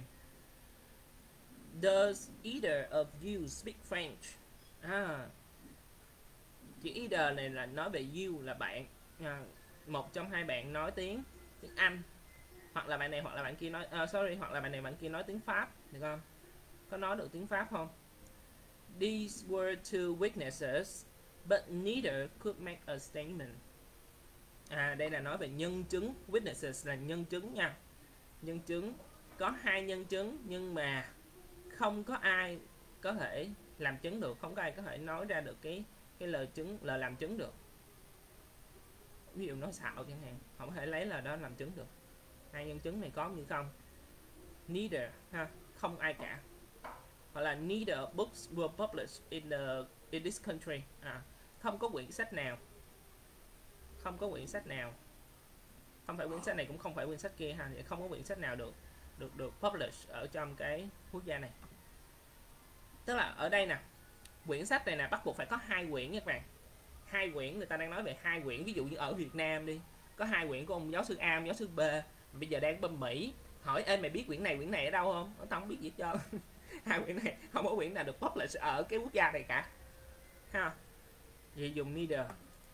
Does either of you speak French? À, chữ either này là nói về you là bạn. À, một trong hai bạn nói tiếng tiếng Anh, hoặc là bạn này hoặc là bạn kia nói uh, sorry hoặc là bạn này bạn kia nói tiếng Pháp, được không? Có nói được tiếng Pháp không? These were two witnesses, but neither could make a statement. À, đây là nói về nhân chứng. Witnesses là nhân chứng nha. Nhân chứng, có hai nhân chứng nhưng mà không có ai có thể làm chứng được, không có ai có thể nói ra được cái cái lời chứng, lời làm chứng được. Ví dụ nói xạo chẳng hạn, không thể lấy lời đó làm chứng được. Hai nhân chứng này có như không? Neither ha, không ai cả. Hoặc là neither books were published in the in this country. À, không có quyển sách nào. Không có quyển sách nào. Không phải quyển sách này cũng không phải quyển sách kia ha, không có quyển sách nào được được được publish ở trong cái quốc gia này. Tức là ở đây nè, quyển sách này nè bắt buộc phải có hai quyển nha các bạn. Hai quyển, người ta đang nói về hai quyển. Ví dụ như ở Việt Nam đi, có hai quyển của ông giáo sư A, ông giáo sư B. Bây giờ đang bên Mỹ, hỏi ê mày biết quyển này quyển này ở đâu không? Tao không biết gì hết trơn. Hai quyển này không có quyển nào được publish ở cái quốc gia này cả ha. Vậy dùng neither.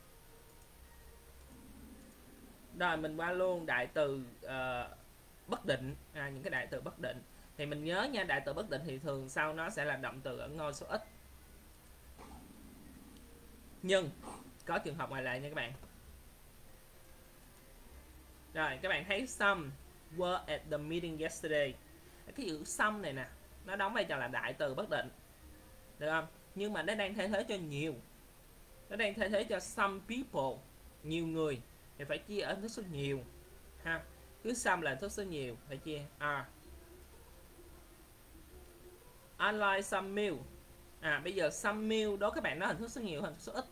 Rồi mình qua luôn đại từ uh, bất định. À, những cái đại từ bất định thì mình nhớ nha, đại từ bất định thì thường sau nó sẽ là động từ ở ngôi số ít. Nhưng có trường hợp ngoại lệ nha các bạn. Rồi các bạn thấy some were at the meeting yesterday. Cái chữ some này nè, nó đóng vai trò là đại từ bất định, được không? Nhưng mà nó đang thay thế cho nhiều. Nó đang thay thế cho some people, nhiều người, thì phải chia ở thức số nhiều ha. Cứ some là thức số nhiều phải chia are. Unlike some meal. À, bây giờ some meal đó các bạn nói hình thức số nhiều, hình thức số ít.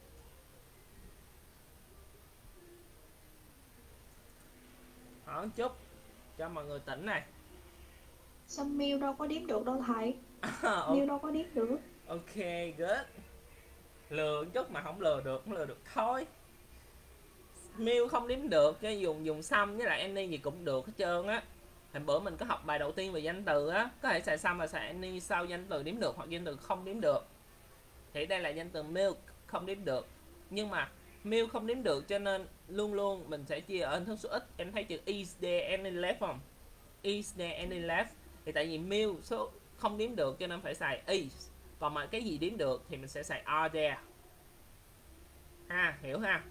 Hỏi chút cho mọi người tỉnh này. Some meal đâu có đếm được đâu thầy. À, Meal đâu có đếm được. ok, good. Lừa chút mà không lừa được, không lừa được thôi. Meal không đếm được, cái dùng dùng some với lại any gì cũng được hết trơn á. Hồi bữa mình có học bài đầu tiên về danh từ á, có thể xài some và xài any sau danh từ đếm được hoặc danh từ không đếm được. Thì đây là danh từ milk không đếm được. Nhưng mà milk không đếm được cho nên luôn luôn mình sẽ chia ở hình thức số ít. Em thấy chữ is there any left không? Is there any left? Thì tại vì milk số không đếm được cho nên phải xài is. Còn mà cái gì đếm được thì mình sẽ xài are there. Ha, hiểu ha?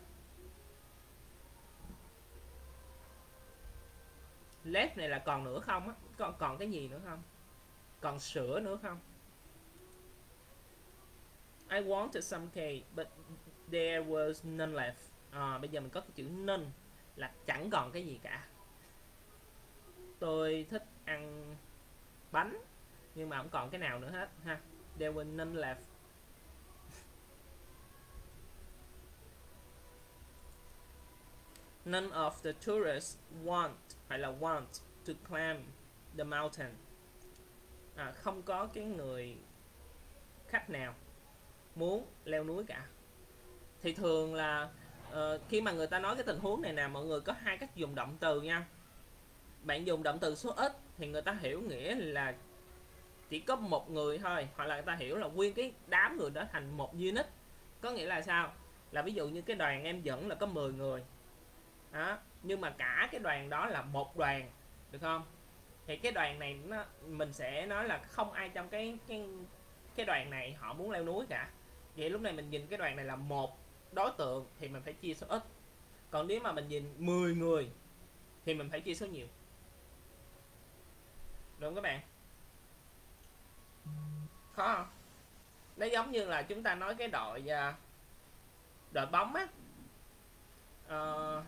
Left này là còn nữa không á? Còn còn cái gì nữa không? Còn sữa nữa không? I wanted some cake but there was none left. À, bây giờ mình có cái chữ none là chẳng còn cái gì cả. Tôi thích ăn bánh nhưng mà không còn cái nào nữa hết ha. There was none left. None of the tourists want hay là want to climb the mountain. À, không có cái người khách nào muốn leo núi cả. Thì thường là uh, khi mà người ta nói cái tình huống này nè, mọi người có hai cách dùng động từ nha. Bạn dùng động từ số ít thì người ta hiểu nghĩa là chỉ có một người thôi, hoặc là người ta hiểu là nguyên cái đám người đó thành một unit. Có nghĩa là sao? Là ví dụ như cái đoàn em dẫn là có mười người đó, nhưng mà cả cái đoàn đó là một đoàn, được không? Thì cái đoàn này nó, mình sẽ nói là không ai trong cái cái cái đoàn này họ muốn leo núi cả. Vậy lúc này mình nhìn cái đoàn này là một đối tượng thì mình phải chia số ít. Còn nếu mà mình nhìn mười người thì mình phải chia số nhiều. Được không các bạn? Khó không? Nó giống như là chúng ta nói cái đội đội bóng á. Uh,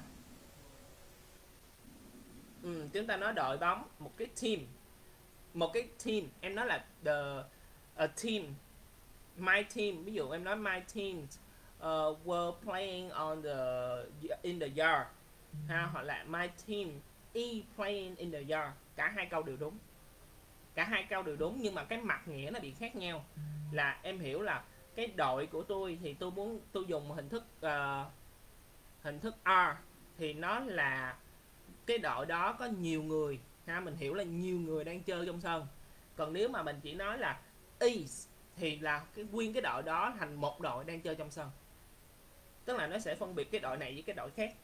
ừ, chúng ta nói đội bóng, một cái team, một cái team, em nói là the a team, my team. Ví dụ em nói my team uh, were playing on the in the yard ha, hoặc là my team is playing in the yard. Cả hai câu đều đúng, cả hai câu đều đúng, nhưng mà cái mặt nghĩa nó bị khác nhau. Là em hiểu là cái đội của tôi thì tôi muốn tôi dùng hình thức uh, hình thức are thì nó là cái đội đó có nhiều người ha, mình hiểu là nhiều người đang chơi trong sân. Còn nếu mà mình chỉ nói là is thì là cái nguyên cái đội đó thành một đội đang chơi trong sân, tức là nó sẽ phân biệt cái đội này với cái đội khác.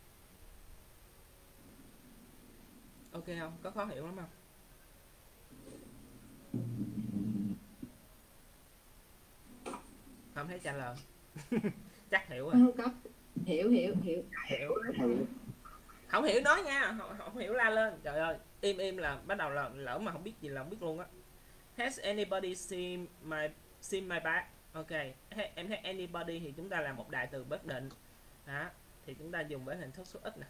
Ok không? Có khó hiểu lắm không? Không thấy trả lời. Chắc hiểu rồi. Không có. Hiểu hiểu hiểu hiểu không hiểu nói nha, không, không hiểu la lên. Trời ơi, im im là bắt đầu là lỡ mà không biết gì là không biết luôn á. Has anybody seen my seen my bag? Ok, em thấy anybody thì chúng ta là một đại từ bất định đó, thì chúng ta dùng với hình thức số ít nè.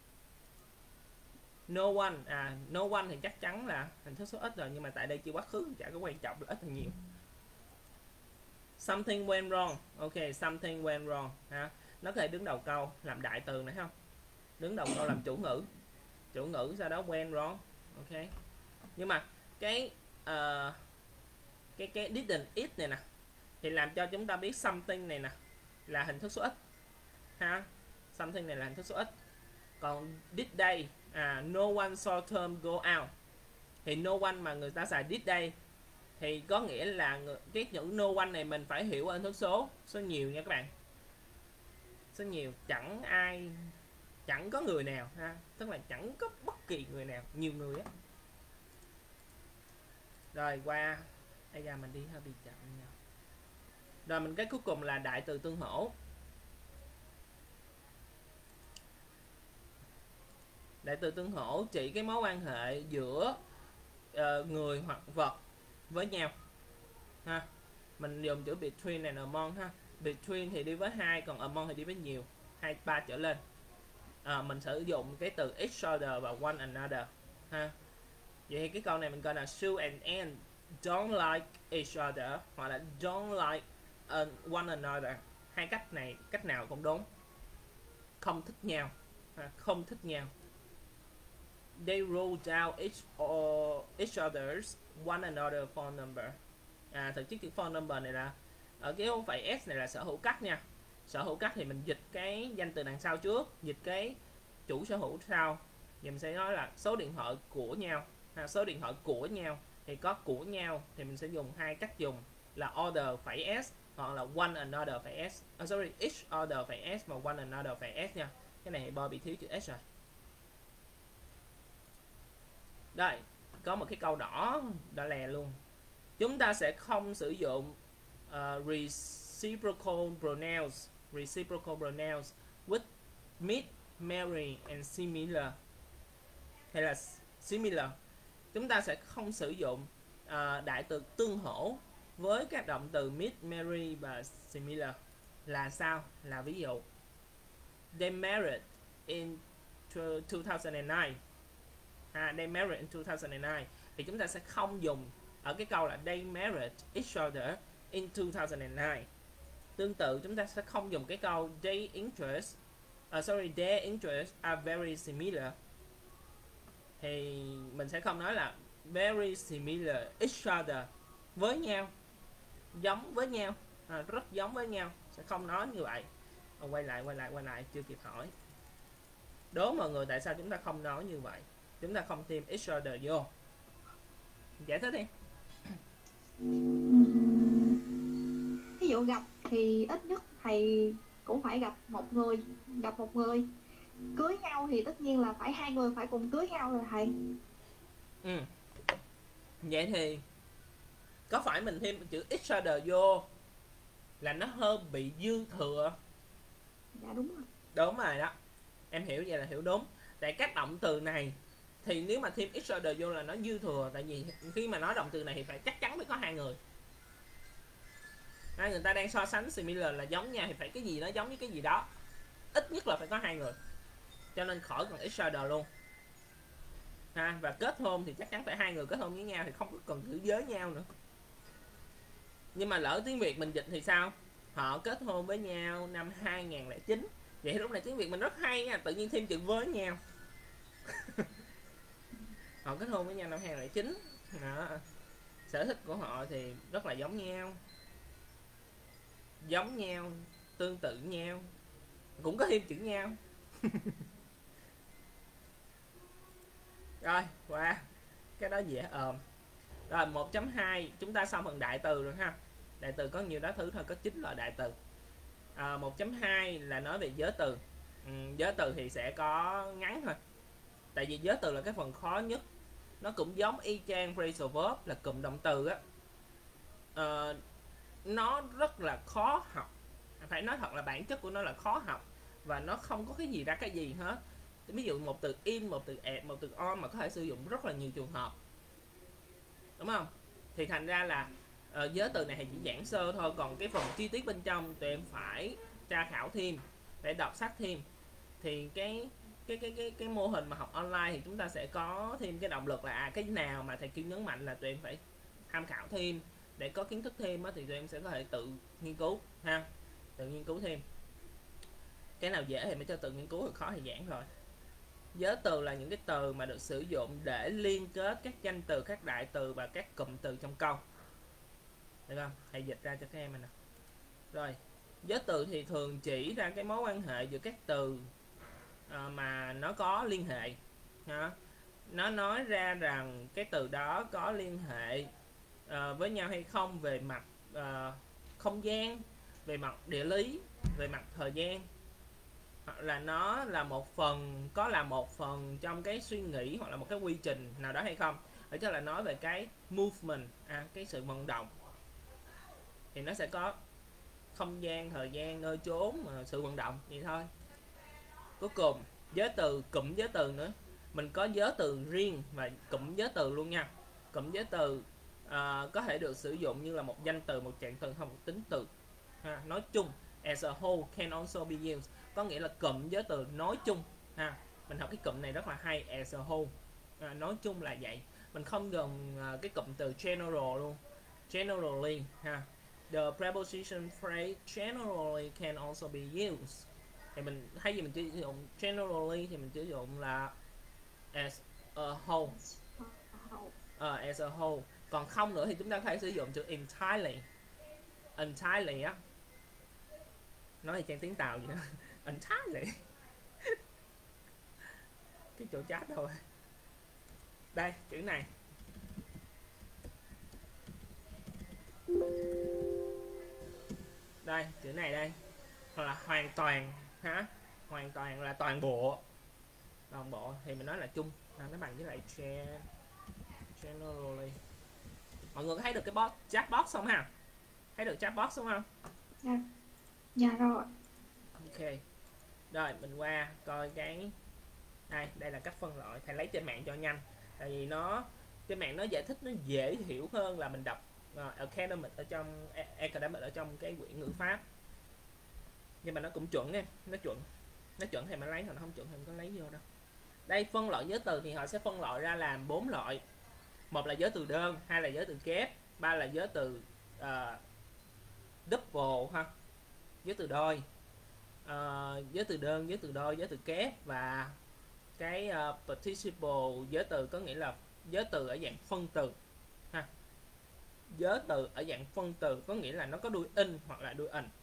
No one, à no one thì chắc chắn là hình thức số ít rồi, nhưng mà tại đây chưa quá khứ chả có quan trọng là ít hay nhiều. Something went wrong. Ok, something went wrong ha. Nó có thể đứng đầu câu làm đại từ này không? Đứng đầu câu làm chủ ngữ. Chủ ngữ sau đó went wrong. Ok. Nhưng mà cái uh, cái cái didn't it này nè thì làm cho chúng ta biết something này nè là hình thức số ít ha. Something này là hình thức số ít. Còn did they, à no one saw Tom go out thì no one mà người ta xài did they thì có nghĩa là cái chữ no one này mình phải hiểu ở hình thức số số nhiều nha các bạn. Số nhiều, chẳng ai, chẳng có người nào ha, tức là chẳng có bất kỳ người nào, nhiều người á. Rồi qua đây ra mình đi hơi bị chậm nha. Rồi mình cái cuối cùng là đại từ tương hỗ. Đại từ tương hỗ chỉ cái mối quan hệ giữa uh, người hoặc vật với nhau ha. Mình dùng chữ between and among ha. Between thì đi với hai, còn among thì đi với nhiều, hai ba trở lên. À, mình sử dụng cái từ each other và one another ha. Vậy thì cái câu này mình coi là Sue and Anne don't like each other hoặc là don't like uh, one another. Hai cách này cách nào cũng đúng. Không thích nhau ha, không thích nhau. They wrote down each or each other's one another phone number. À, thực chất chữ phone number này là ở cái không phải s này là sở hữu cách nha. Sở hữu cách thì mình dịch cái danh từ đằng sau trước, dịch cái chủ sở hữu sau. Thì mình sẽ nói là số điện thoại của nhau. À, số điện thoại của nhau thì có của nhau thì mình sẽ dùng hai cách dùng là order phải s hoặc là one another phải s. Oh, sorry, each other phải s và one another phải s nha. Cái này Boy bị thiếu chữ s rồi. Đây, có một cái câu đỏ đã lè luôn. Chúng ta sẽ không sử dụng uh, reciprocal pronouns, reciprocal pronouns with, meet, marry and similar hay là similar. Chúng ta sẽ không sử dụng uh, đại từ tương hỗ với các động từ meet, marry và similar là sao? Là ví dụ they married in two thousand nine. À, they married in two thousand nine thì chúng ta sẽ không dùng ở cái câu là they married each other in two thousand nine. Tương tự chúng ta sẽ không dùng cái câu they interest uh, sorry their interests are very similar, thì mình sẽ không nói là very similar each other, với nhau, giống với nhau, à, rất giống với nhau, sẽ không nói như vậy. À, quay lại quay lại quay lại chưa kịp hỏi. Đố mọi người tại sao chúng ta không nói như vậy, chúng ta không thêm each other vô. Giải thích đi. Ví dụ gặp thì ít nhất thầy cũng phải gặp một người, gặp một người. Cưới nhau thì tất nhiên là phải hai người phải cùng cưới nhau rồi thầy. Ừ. Vậy thì có phải mình thêm chữ each other vô là nó hơi bị dư thừa? Dạ đúng rồi. Đúng rồi đó, em hiểu vậy là hiểu đúng. Tại các động từ này thì nếu mà thêm each other vô là nó dư thừa. Tại vì khi mà nói động từ này thì phải chắc chắn phải có hai người. Hai người ta đang so sánh similar là giống nhau thì phải cái gì nó giống với cái gì đó, ít nhất là phải có hai người, cho nên khỏi cần each other luôn ha. Và kết hôn thì chắc chắn phải hai người kết hôn với nhau, thì không có cần chữ với nhau nữa. Nhưng mà lỡ tiếng Việt mình dịch thì sao? Họ kết hôn với nhau năm hai nghìn không trăm lẻ chín. Vậy thì lúc này tiếng Việt mình rất hay nha, tự nhiên thêm chữ với nhau. Họ kết hôn với nhau năm hai nghìn không trăm lẻ chín đó. Sở thích của họ thì rất là giống nhau, giống nhau, tương tự nhau, cũng có thêm chữ nhau. Rồi qua cái đó dễ ờm. Rồi một chấm hai chúng ta xong phần đại từ rồi ha. Đại từ có nhiều đó thứ thôi, có chín loại đại từ. à, một chấm hai là nói về giới từ. ừ, giới từ thì sẽ có ngắn thôi, tại vì giới từ là cái phần khó nhất. Nó cũng giống y chang phrasal verb là cụm động từ á. à, nó rất là khó học, phải nói thật là bản chất của nó là khó học, và nó không có cái gì ra cái gì hết. Ví dụ một từ in, một từ at, một từ on mà có thể sử dụng rất là nhiều trường hợp, đúng không? Thì thành ra là uh, giới từ này thì chỉ giảng sơ thôi, còn cái phần chi tiết bên trong tụi em phải tra khảo thêm, để đọc sách thêm. Thì cái cái cái cái cái mô hình mà học online thì chúng ta sẽ có thêm cái động lực là à, cái nào mà thầy Kiều nhấn mạnh là tụi em phải tham khảo thêm để có kiến thức thêm á, thì tụi em sẽ có thể tự nghiên cứu ha, tự nghiên cứu thêm. Cái nào dễ thì mới cho tự nghiên cứu, rồi khó thì giảng rồi. Giới từ là những cái từ mà được sử dụng để liên kết các danh từ, các đại từ và các cụm từ trong câu, được không? Thầy dịch ra cho các em nè. Rồi, giới từ thì thường chỉ ra cái mối quan hệ giữa các từ à, mà nó có liên hệ ha. Nó nói ra rằng cái từ đó có liên hệ à, với nhau hay không về mặt à, không gian, về mặt địa lý, về mặt thời gian, hoặc là nó là một phần, có là một phần trong cái suy nghĩ hoặc là một cái quy trình nào đó hay không. Ở chỗ là nói về cái movement, à, cái sự vận động, thì nó sẽ có không gian, thời gian, nơi chốn, mà sự vận động vậy thôi. Cuối cùng giới từ, cụm giới từ nữa. Mình có giới từ riêng và cụm giới từ luôn nha. Cụm giới từ à, có thể được sử dụng như là một danh từ, một trạng từ hoặc một tính từ ha. Nói chung as a whole can also be used, có nghĩa là cụm giới từ nói chung ha. Mình học cái cụm này rất là hay, as a whole, à, nói chung là vậy. Mình không dùng à, cái cụm từ general luôn, generally ha. The preposition phrase generally can also be used. Thì mình thay vì mình sử dụng generally thì mình sử dụng là as a whole, uh, as a whole. Còn không nữa thì chúng ta có thể sử dụng chữ entirely. Entirely á, nói thì trang tiếng Tàu vậy đó. Entirely. Cái chỗ chat thôi. Đây, chữ này. Đây, chữ này đây. Hoặc là hoàn toàn hả? Hoàn toàn là toàn bộ. Toàn bộ thì mình nói là chung, à, nó bằng với lại generally. Mọi người có thấy được cái box, chat box không ha? Thấy được chat box đúng không? Dạ, dạ rồi. Ok. Rồi mình qua coi cái đây, đây là cách phân loại. Thầy lấy trên mạng cho nhanh, tại vì nó trên mạng nó giải thích nó dễ hiểu hơn là mình đọc uh, academic ở trong academic ở trong cái quyển ngữ pháp, nhưng mà nó cũng chuẩn em, nó chuẩn, nó chuẩn thì mới lấy, còn nó không chuẩn thì không có lấy vô đâu. Đây, phân loại giới từ thì họ sẽ phân loại ra làm bốn loại. Một là giới từ đơn, hai là giới từ kép, ba là giới từ uh, double ha, giới từ đôi, uh, giới từ đơn, giới từ đôi, giới từ kép, và cái uh, participle giới từ có nghĩa là giới từ ở dạng phân từ ha. Giới từ ở dạng phân từ có nghĩa là nó có đuôi in hoặc là đuôi in.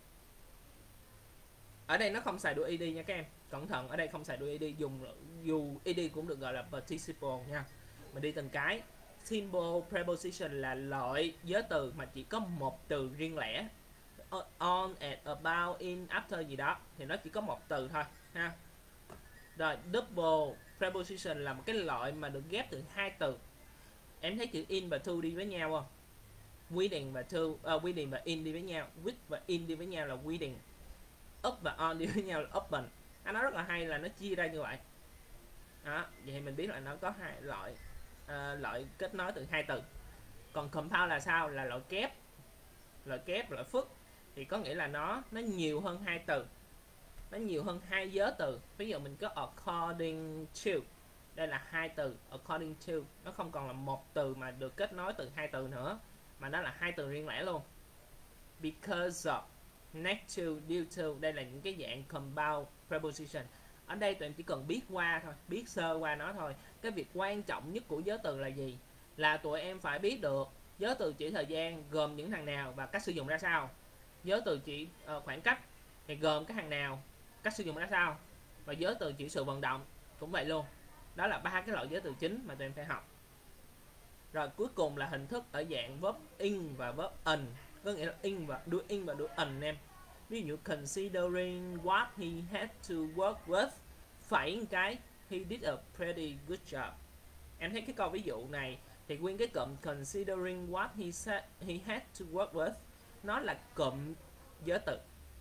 Ở đây nó không xài đuôi ed nha các em, cẩn thận, ở đây không xài đuôi ed, dùng dù ed cũng được gọi là participle nha. Mình đi từng cái. Simple preposition là loại giới từ mà chỉ có một từ riêng lẻ, on, at, about, in, after gì đó thì nó chỉ có một từ thôi ha. Rồi double preposition là một cái loại mà được ghép từ hai từ. Em thấy chữ in và to đi với nhau không? Wedding và to, uh, wedding và in đi với nhau, with và in đi với nhau là wedding, up và on đi với nhau là open. Nó rất là hay là nó chia ra như vậy. Đó, vậy thì mình biết là nó có hai loại uh, loại kết nối từ hai từ. Còn compound là sao? Là loại kép. Loại kép, loại phức thì có nghĩa là nó nó nhiều hơn hai từ, nó nhiều hơn hai giới từ. Ví dụ mình có according to, đây là hai từ, according to, nó không còn là một từ mà được kết nối từ hai từ nữa, mà nó là hai từ riêng lẻ luôn. Because of, next to, due to, đây là những cái dạng compound preposition. Ở đây tụi em chỉ cần biết qua thôi, biết sơ qua nó thôi. Cái việc quan trọng nhất của giới từ là gì? Là tụi em phải biết được giới từ chỉ thời gian gồm những thằng nào và cách sử dụng ra sao. Giới từ chỉ uh, khoảng cách thì gồm các thằng nào, cách sử dụng ra sao. Và giới từ chỉ sự vận động cũng vậy luôn. Đó là ba cái loại giới từ chính mà tụi em phải học. Rồi cuối cùng là hình thức ở dạng verb in và verb in, có nghĩa là in và do in và do in em. Ví dụ considering what he had to work with, phải cái he did a pretty good job. Em thấy cái câu ví dụ này thì nguyên cái cụm considering what he said he had to work with nó là cụm giới từ.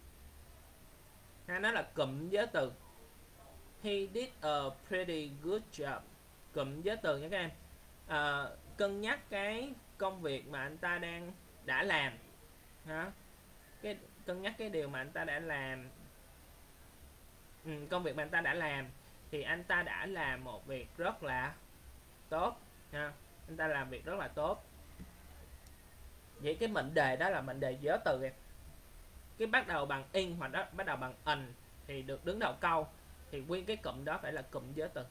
Ha, nó là cụm giới từ. He did a pretty good job, cụm giới từ nha các em. À, cân nhắc cái công việc mà anh ta đang đã làm, ha, cái cân nhắc cái điều mà anh ta đã làm, ừ, công việc mà anh ta đã làm thì anh ta đã làm một việc rất là tốt ha. Anh ta làm việc rất là tốt. Vậy cái mệnh đề đó là mệnh đề giới từ em. Cái bắt đầu bằng in hoặc đó bắt đầu bằng in thì được đứng đầu câu, thì nguyên cái cụm đó phải là cụm giới từ.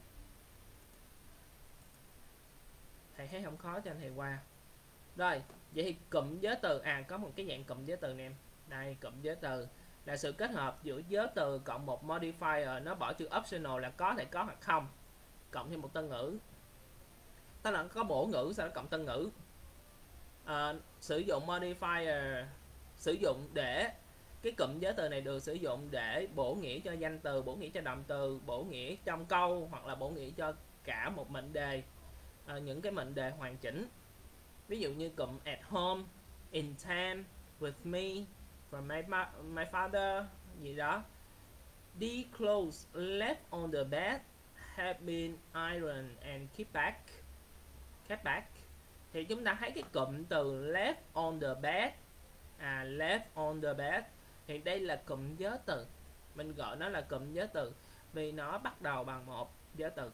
Thầy thấy không khó cho anh thầy qua. Rồi, vậy thì cụm giới từ, à có một cái dạng cụm giới từ nè em. Đây, cụm giới từ là sự kết hợp giữa giới từ cộng một modifier, nó bỏ chữ optional là có thể có hoặc không, cộng thêm một tân ngữ. Tức là có bổ ngữ sau đó cộng tân ngữ. À, sử dụng modifier sử dụng để cái cụm giới từ này được sử dụng để bổ nghĩa cho danh từ, bổ nghĩa cho động từ, bổ nghĩa trong câu, hoặc là bổ nghĩa cho cả một mệnh đề, à, những cái mệnh đề hoàn chỉnh. Ví dụ như cụm at home, in time, with me, from my, my father gì đó. The clothes left on the bed have been ironed and kept back. Kept back thì chúng ta thấy cái cụm từ left on the bed, à left on the bed thì đây là cụm giới từ. Mình gọi nó là cụm giới từ vì nó bắt đầu bằng một giới từ,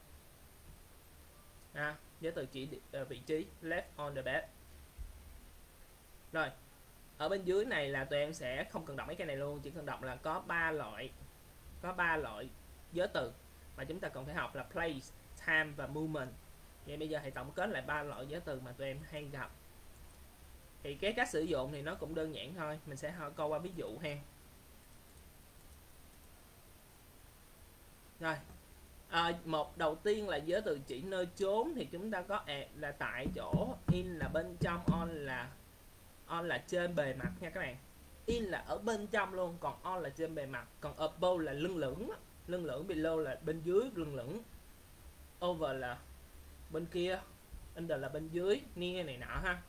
à, giới từ chỉ uh, vị trí left on the bed. Rồi ở bên dưới này là tụi em sẽ không cần đọc mấy cái này luôn, chỉ cần đọc là có ba loại có ba loại giới từ mà chúng ta cần phải học là place, time và movement. Vậy bây giờ thầy tổng kết lại ba loại giới từ mà tụi em hay gặp. Thì cái cách sử dụng thì nó cũng đơn giản thôi, mình sẽ coi qua ví dụ ha. Rồi à, một đầu tiên là giới từ chỉ nơi chốn thì chúng ta có at là tại chỗ, in là bên trong, on là on là trên bề mặt nha các bạn. In là ở bên trong luôn, còn on là trên bề mặt, còn above là lưng lửng, lưng lửng, below là bên dưới lưng lửng, over là bên kia, under là bên dưới, near này nọ ha.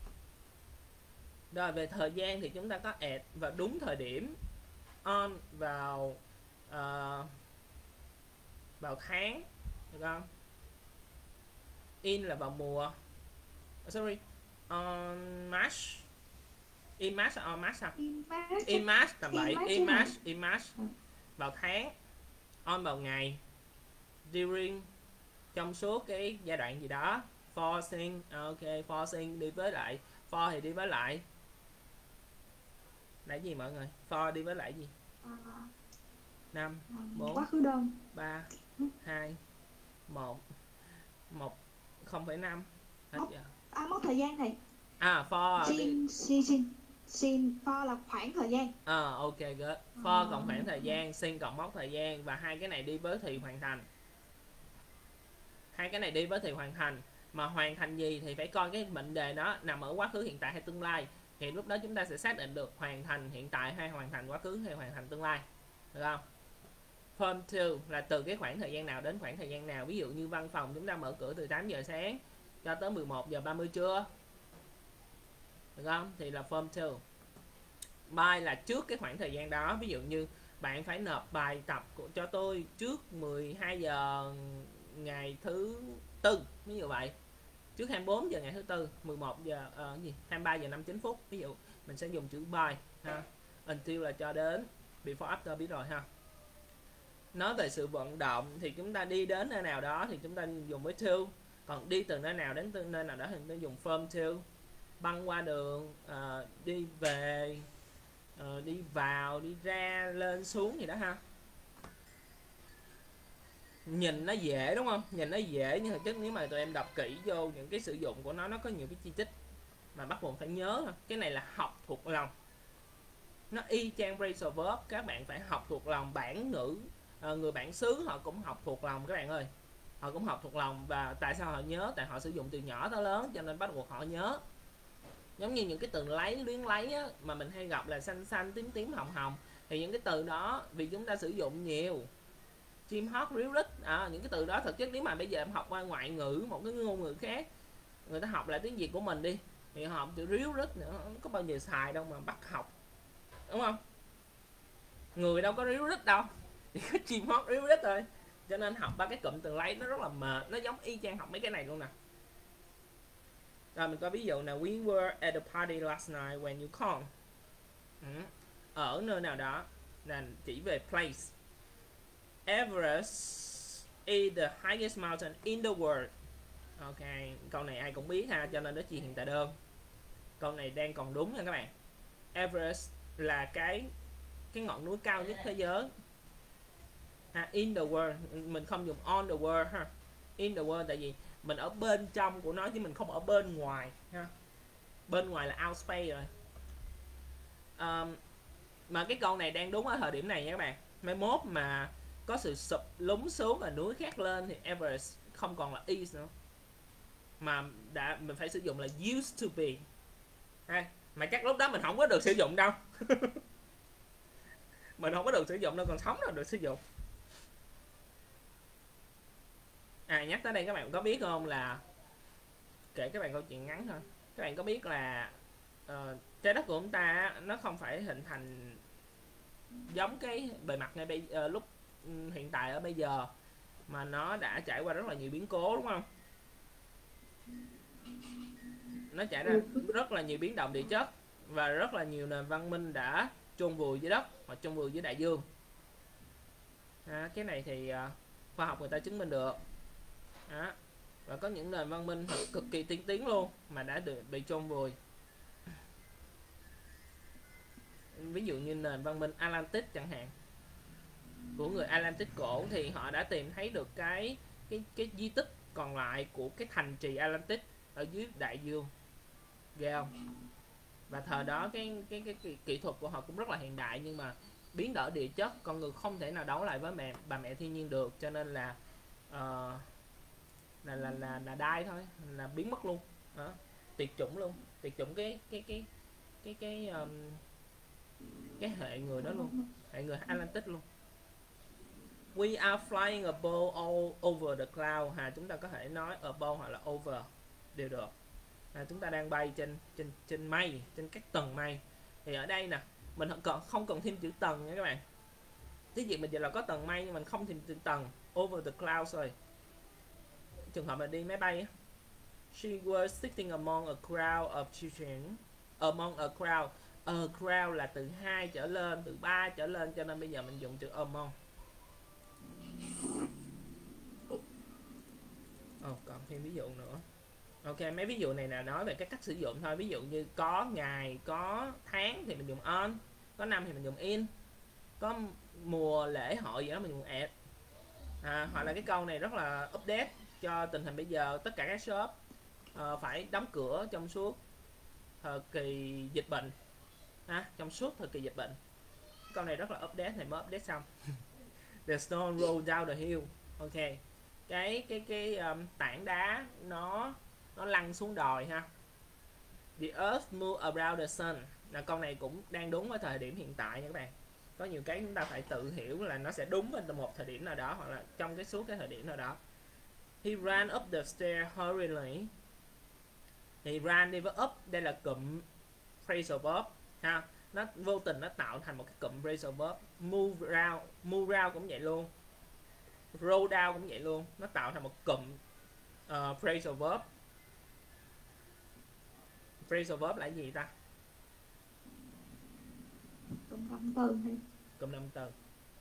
Rồi về thời gian thì chúng ta có at vào đúng thời điểm, on vào uh, vào tháng, được không? In là vào mùa, oh, sorry, on Mars. In Mars on Mars sao? Image. In Mars tầm bậy. Image In hả? Mars, in Mars Ừ. vào tháng, on vào ngày, during trong suốt cái giai đoạn gì đó, forcing, ok, forcing đi với lại, for thì đi với lại là gì mọi người? For đi với lại gì? À, Năm, à, bốn, quá khứ đơn. ba, hai, một, một, không phẩy năm. Hết Mốc. giờ. À, mốc thời gian thầy. À, for đi. Sin, sin, sin. Sin, for là khoảng thời gian. Ờ, ok, good. For À. cộng khoảng thời gian, sin cộng mốc thời gian, và hai cái này đi với thì hoàn thành. Hai cái này đi với thì hoàn thành. Mà hoàn thành gì thì phải coi cái mệnh đề đó nằm ở quá khứ, hiện tại hay tương lai. Thì lúc đó chúng ta sẽ xác định được hoàn thành hiện tại hay hoàn thành quá khứ hay hoàn thành tương lai. Được không? From to là từ cái khoảng thời gian nào đến khoảng thời gian nào. Ví dụ như văn phòng chúng ta mở cửa từ tám giờ sáng cho tới mười một giờ ba mươi trưa. Được không? Thì là from to. By là trước cái khoảng thời gian đó. Ví dụ như bạn phải nộp bài tập của cho tôi trước mười hai giờ ngày thứ tư, ví dụ vậy. Trước hai mươi bốn giờ ngày thứ tư, mười một giờ uh, gì? hai mươi ba giờ năm mươi chín phút. Ví dụ mình sẽ dùng chữ by ha. Until là cho đến, before after biết rồi ha. Nói về sự vận động thì chúng ta đi đến nơi nào đó thì chúng ta dùng với to. Còn đi từ nơi nào đến từ nơi nào đó thì chúng ta dùng from to. Băng qua đường, uh, đi về, uh, đi vào, đi ra, lên xuống gì đó ha. Nhìn nó dễ đúng không? Nhìn nó dễ nhưng thực chất nếu mà tụi em đọc kỹ vô những cái sử dụng của nó, nó có nhiều cái chi tiết mà bắt buộc phải nhớ. Cái này là học thuộc lòng. Nó y chang phrasal verb, các bạn phải học thuộc lòng. Bản ngữ, à, người bản xứ họ cũng học thuộc lòng các bạn ơi. Họ cũng học thuộc lòng. Và tại sao họ nhớ? Tại họ sử dụng từ nhỏ tới lớn cho nên bắt buộc họ nhớ. Giống như những cái từ lấy, luyến lấy á, mà mình hay gặp là xanh xanh, tím tím, hồng hồng. Thì những cái từ đó vì chúng ta sử dụng nhiều, chim hót, ríu rít, à, những cái từ đó thực chất nếu mà bây giờ em học qua ngoại ngữ, một cái ngôn ngữ khác, người ta học lại tiếng Việt của mình đi thì họ học từ ríu rít nữa, không có bao giờ xài đâu mà bắt học, đúng không? Người đâu có ríu rít đâu, chỉ có chim hót ríu rít thôi. Cho nên học ba cái cụm từ lấy nó rất là mệt, nó giống y chang học mấy cái này luôn nè. Rồi mình có ví dụ là we were at the party last night when you called. Ừ. Ở nơi nào đó là chỉ về place. Everest is the highest mountain in the world. Ok, câu này ai cũng biết ha, cho nên nó chỉ hiện tại đơn. Câu này đang còn đúng nha các bạn. Everest là cái cái ngọn núi cao nhất thế giới. Ha, in the world, mình không dùng on the world ha. In the world tại vì mình ở bên trong của nó chứ mình không ở bên ngoài ha. Bên ngoài là outspace rồi. Um, mà cái câu này đang đúng ở thời điểm này nha các bạn. Mai mốt mà có sự sụp lún xuống và núi khác lên thì Everest không còn là is nữa, mà đã mình phải sử dụng là used to be ha. Mà chắc lúc đó mình không có được sử dụng đâu. Mình không có được sử dụng đâu, còn sống là được sử dụng. À, nhắc tới đây các bạn có biết không là kể các bạn câu chuyện ngắn thôi. Các bạn có biết là uh, trái đất của chúng ta nó không phải hình thành giống cái bề mặt ngay bây uh, lúc um, hiện tại ở bây giờ, mà nó đã trải qua rất là nhiều biến cố, đúng không? Nó trải ra rất là nhiều biến động địa chất và rất là nhiều nền văn minh đã chôn vùi dưới đất hoặc chôn vùi dưới đại dương. À, cái này thì uh, khoa học người ta chứng minh được. Đó. Và có những nền văn minh cực kỳ tiên tiến luôn mà đã được bị chôn vùi. Ví dụ như nền văn minh Atlantis chẳng hạn, của người Atlantis cổ, thì họ đã tìm thấy được cái cái cái di tích còn lại của cái thành trì Atlantis ở dưới đại dương, ghê không? Và thời đó cái cái, cái cái kỹ thuật của họ cũng rất là hiện đại, nhưng mà biến đổi địa chất, con người không thể nào đấu lại với mẹ bà mẹ thiên nhiên được, cho nên là uh, là là là là đai thôi, là biến mất luôn đó. Tuyệt chủng luôn, tuyệt chủng cái cái cái cái cái um, cái hệ người đó luôn, hệ người Atlantis luôn. We are flying above all over the cloud. Ha, chúng ta có thể nói above hoặc là over đều được. À, chúng ta đang bay trên trên trên mây, trên các tầng mây. Thì ở đây nè, mình còn không cần thêm chữ tầng nha các bạn. Tí gì mình giờ là có tầng mây nhưng mình không thêm chữ tầng, over the clouds rồi. Trường hợp là đi máy bay á, She was sitting among a crowd of children. Among a crowd. A crowd là từ hai trở lên, từ ba trở lên, cho nên bây giờ mình dùng từ among. Ồ, còn thêm ví dụ nữa. Ok, mấy ví dụ này là nói về cái cách sử dụng thôi. Ví dụ như có ngày, có tháng thì mình dùng on, có năm thì mình dùng in, có mùa lễ hội gì đó mình dùng at. À, hoặc là cái câu này rất là update cho tình hình bây giờ. Tất cả các shop uh, phải đóng cửa trong suốt thời kỳ dịch bệnh. À, trong suốt thời kỳ dịch bệnh. Câu này rất là update, này mới update xong. The stone rolled down the hill. Ok, cái cái cái um, tảng đá nó nó lăn xuống đồi ha. The earth moved around the sun. Là câu này cũng đang đúng với thời điểm hiện tại nha các bạn. Có nhiều cái chúng ta phải tự hiểu là nó sẽ đúng vào một thời điểm nào đó, hoặc là trong cái suốt cái thời điểm nào đó. He ran up the stair hurriedly. He ran đi với up, đây là cụm phrasal verb ha. Nó vô tình nó tạo thành một cái cụm phrasal verb. Move around, move around cũng vậy luôn. Roll down cũng vậy luôn. Nó tạo thành một cụm uh, phrasal verb. Phrasal verb là gì ta? Cụm động từ hay Cụm động từ.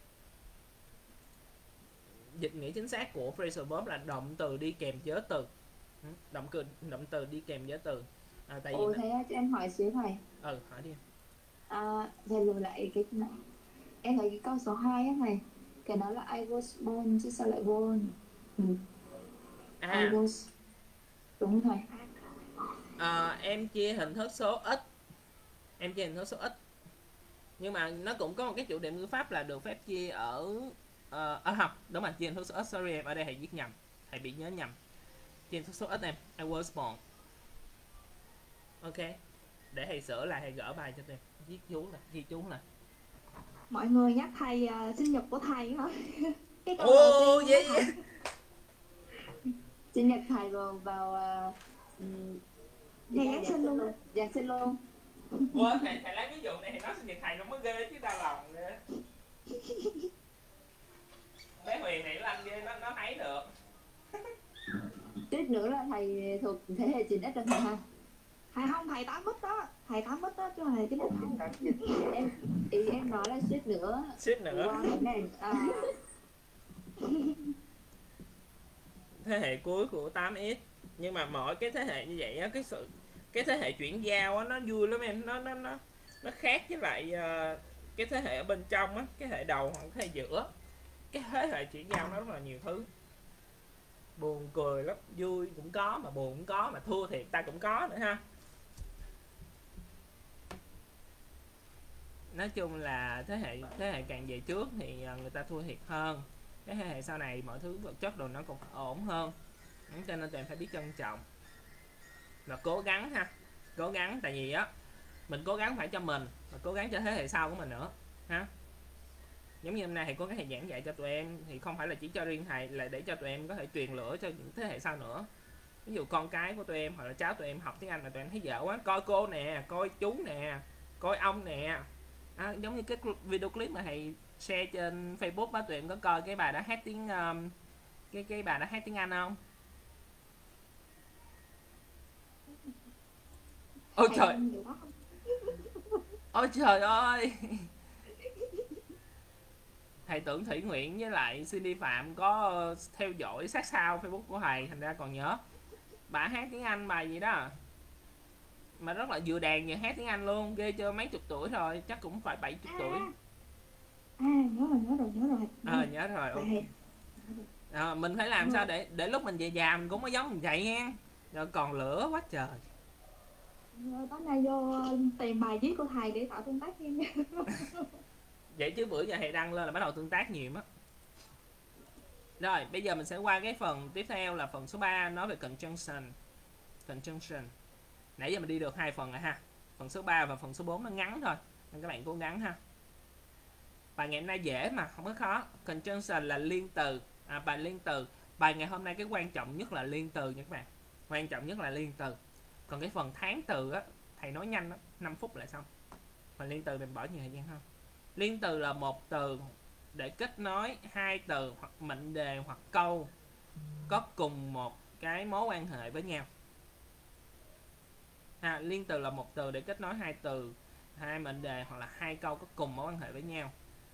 Dịch nghĩa chính xác của phrasal verb là động từ đi kèm giới từ. Động từ động từ đi kèm giới từ. À, tại vì Ồ nó... thế cho em hỏi xíu thầy. Ừ, hỏi đi. À, thầy lùi lại cái này. Em thấy cái câu số hai á thầy, cái đó là I was born chứ sao lại born? Ừ. À, I was. Đúng thầy. à, em chia hình thức số ít. Em chia hình thức số ít. Nhưng mà nó cũng có một cái chủ điểm ngữ pháp là được phép chia ở uh, à, không, đúng rồi, chia hình thức số ít. Sorry em, ở đây thầy viết nhầm, thầy bị nhớ nhầm. Chia hình thức số ít em, I was born. Ok, để thầy sửa lại, thầy gỡ bài cho em, viết chú là ghi chú là. mọi người nhắc thầy uh, sinh nhật của thầy hả? Cái câu Ồ, đầu gì tiên của vậy? thầy. Sinh nhật thầy vào vào uh, Ngày Giáng sinh luôn. Giáng sinh luôn. Ủa, thầy, thầy lấy ví dụ này thì nói sinh nhật thầy nó mới ghê chứ, đau lòng ghê. Bé Huyền này nó lanh ghê, nó, nó thấy được. Tiếp nữa là thầy thuộc thế hệ chín x rồi thầy ha. Thầy không, thầy tám mít đó, thầy tám mít đó chứ thầy chín mít không. Em ý em nói là suýt nữa. Suýt nữa. Qua cái này à, Thế hệ cuối của tám x. Nhưng mà mỗi cái thế hệ như vậy á, cái sự cái thế hệ chuyển giao á, nó vui lắm em, nó nó nó nó khác với lại uh, cái thế hệ ở bên trong á, cái hệ đầu hoặc thế hệ giữa. Cái thế hệ chuyển giao nó rất là nhiều thứ, buồn cười lắm, vui cũng có mà buồn cũng có, mà thua thiệt ta cũng có nữa ha. Nói chung là thế hệ thế hệ càng về trước thì người ta thua thiệt hơn. Cái thế hệ sau này mọi thứ vật chất đồ nó cũng ổn hơn, cho nên tụi em phải biết trân trọng và cố gắng ha. Cố gắng, tại vì á mình cố gắng phải cho mình và cố gắng cho thế hệ sau của mình nữa ha. Giống như hôm nay thầy cố gắng thầy giảng dạy cho tụi em thì không phải là chỉ cho riêng thầy, là để cho tụi em có thể truyền lửa cho những thế hệ sau nữa. Ví dụ con cái của tụi em hoặc là cháu tụi em học tiếng Anh mà tụi em thấy dở quá, coi cô nè, coi chú nè, coi ông nè. À, giống như cái video clip mà thầy share trên Facebook á, tụi em có coi cái bài đã hát tiếng um, cái cái bài đã hát tiếng Anh không? Ôi Thầy trời, không nhiều đó không? ôi trời ơi. Thầy tưởng Thủy Nguyễn với lại Cindy Phạm có theo dõi sát sao Facebook của thầy, thành ra còn nhớ. Bà hát tiếng Anh bài gì đó mà rất là vừa đàn vừa hát tiếng Anh luôn, ghê chưa, mấy chục tuổi rồi, chắc cũng phải bảy chục tuổi. À, nhớ rồi, nhớ rồi, nhớ rồi. Ờ à, nhớ rồi. Thầy. À, mình phải làm sao để để lúc mình về già mình cũng có giống mình vậy nha. Rồi còn lửa quá trời. Rồi tối nay vô tìm bài viết của thầy để tạo tương tác thêm nha. Vậy chứ bữa giờ thầy đăng lên là bắt đầu tương tác nhiều á. Rồi bây giờ mình sẽ qua cái phần tiếp theo là phần số ba, nói về conjunction. Conjunction. Nãy giờ mình đi được hai phần rồi ha. Phần số ba và phần số bốn nó ngắn thôi, nên các bạn cố gắng ha. Bài ngày hôm nay dễ mà, không có khó. Conjunction là liên từ. À, bài liên từ. Bài ngày hôm nay cái quan trọng nhất là liên từ nha các bạn. Quan trọng nhất là liên từ. Còn cái phần tháng từ á, thầy nói nhanh đó, năm phút lại xong. Phần liên từ mình bỏ nhiều thời gian hơn. Liên từ là một từ để kết nối hai từ hoặc mệnh đề hoặc câu có cùng một cái mối quan hệ với nhau. ha. Liên từ là một từ để kết nối hai từ, hai mệnh đề hoặc là hai câu có cùng mối quan hệ với nhau,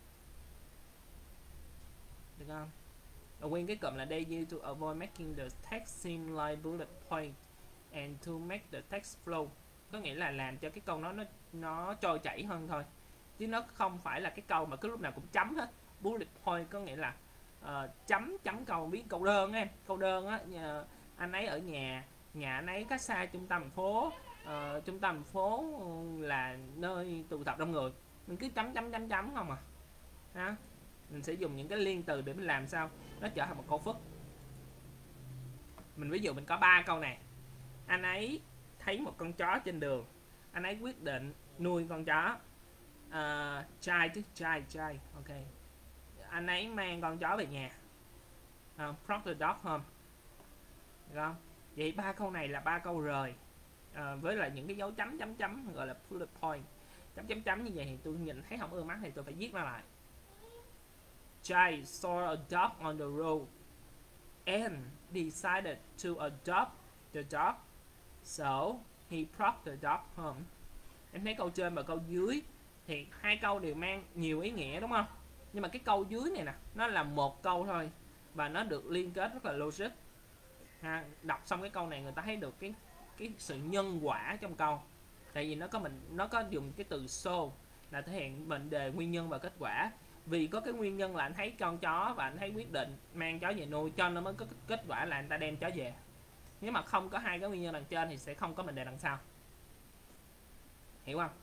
được không? Và nguyên cái cụm là they use to avoid making the text seem like bullet point and to make the text flow, có nghĩa là làm cho cái câu nó nó nó trôi chảy hơn thôi, chứ nó không phải là cái câu mà cứ lúc nào cũng chấm hết. Bullet point có nghĩa là uh, chấm chấm câu, biết câu đơn em, câu đơn á, uh, anh ấy ở nhà, nhà anh ấy cách xa trung tâm thành phố, uh, trung tâm thành phố là nơi tụ tập đông người, mình cứ chấm chấm chấm chấm không à. Đó. Mình sẽ dùng những cái liên từ để mình làm sao nó trở thành một câu phức. Mình ví dụ mình có ba câu này. Anh ấy thấy một con chó trên đường, anh ấy quyết định nuôi con chó. Uh, trai chứ, trai trai ok. Anh ấy mang con chó về nhà, uh, brought the dog home, được không? Vậy ba câu này là ba câu rời, uh, với lại những cái dấu chấm chấm chấm gọi là bullet point, chấm chấm chấm như vậy thì tôi nhìn thấy không ưa mắt thì tôi phải viết nó lại. Jay saw a dog on the road and decided to adopt the dog, so he brought the dog home. Em thấy câu trên và câu dưới thì hai câu đều mang nhiều ý nghĩa đúng không? Nhưng mà cái câu dưới này nè, nó là một câu thôi và nó được liên kết rất là logic. Ha, đọc xong cái câu này người ta thấy được cái cái sự nhân quả trong câu. Tại vì nó có mình nó có dùng cái từ so là thể hiện mệnh đề, nguyên nhân và kết quả. Vì có cái nguyên nhân là anh thấy con chó và anh thấy quyết định mang chó về nuôi, cho nó mới có kết quả là anh ta đem chó về. Nếu mà không có hai cái nguyên nhân đằng trên thì sẽ không có mệnh đề đằng sau. Hiểu không?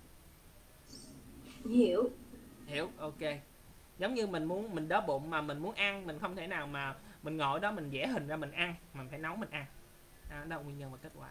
Hiểu. Hiểu, ok. Giống như mình muốn mình đói bụng mà mình muốn ăn, mình không thể nào mà mình ngồi đó mình vẽ hình ra mình ăn, mình phải nấu mình ăn. Đó, đó là nguyên nhân và kết quả.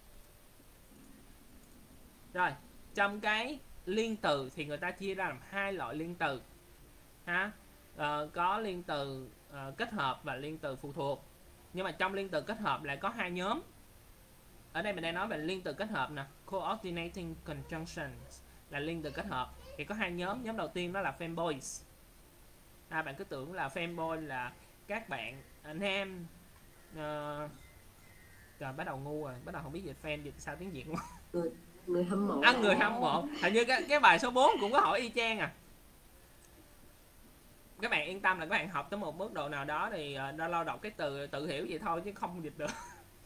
Rồi, trong cái liên từ thì người ta chia ra làm hai loại liên từ. Ha? Ờ, có liên từ uh, kết hợp và liên từ phụ thuộc. Nhưng mà trong liên từ kết hợp lại có hai nhóm. Ở đây mình đang nói về liên từ kết hợp nè, coordinating conjunctions là liên từ kết hợp. Thì có hai nhóm, nhóm đầu tiên đó là fanboys. À, bạn cứ tưởng là fanboy là các bạn uh, nam uh, rồi bắt đầu ngu rồi, bắt đầu không biết dịch fan dịch sao tiếng Việt luôn. Người, người hâm mộ. À, người hâm mộ. Hình như cái, cái bài số bốn cũng có hỏi y chang à. Các bạn yên tâm là các bạn học tới một mức độ nào đó thì uh, lâu lâu đọc cái từ tự hiểu vậy thôi chứ không dịch được.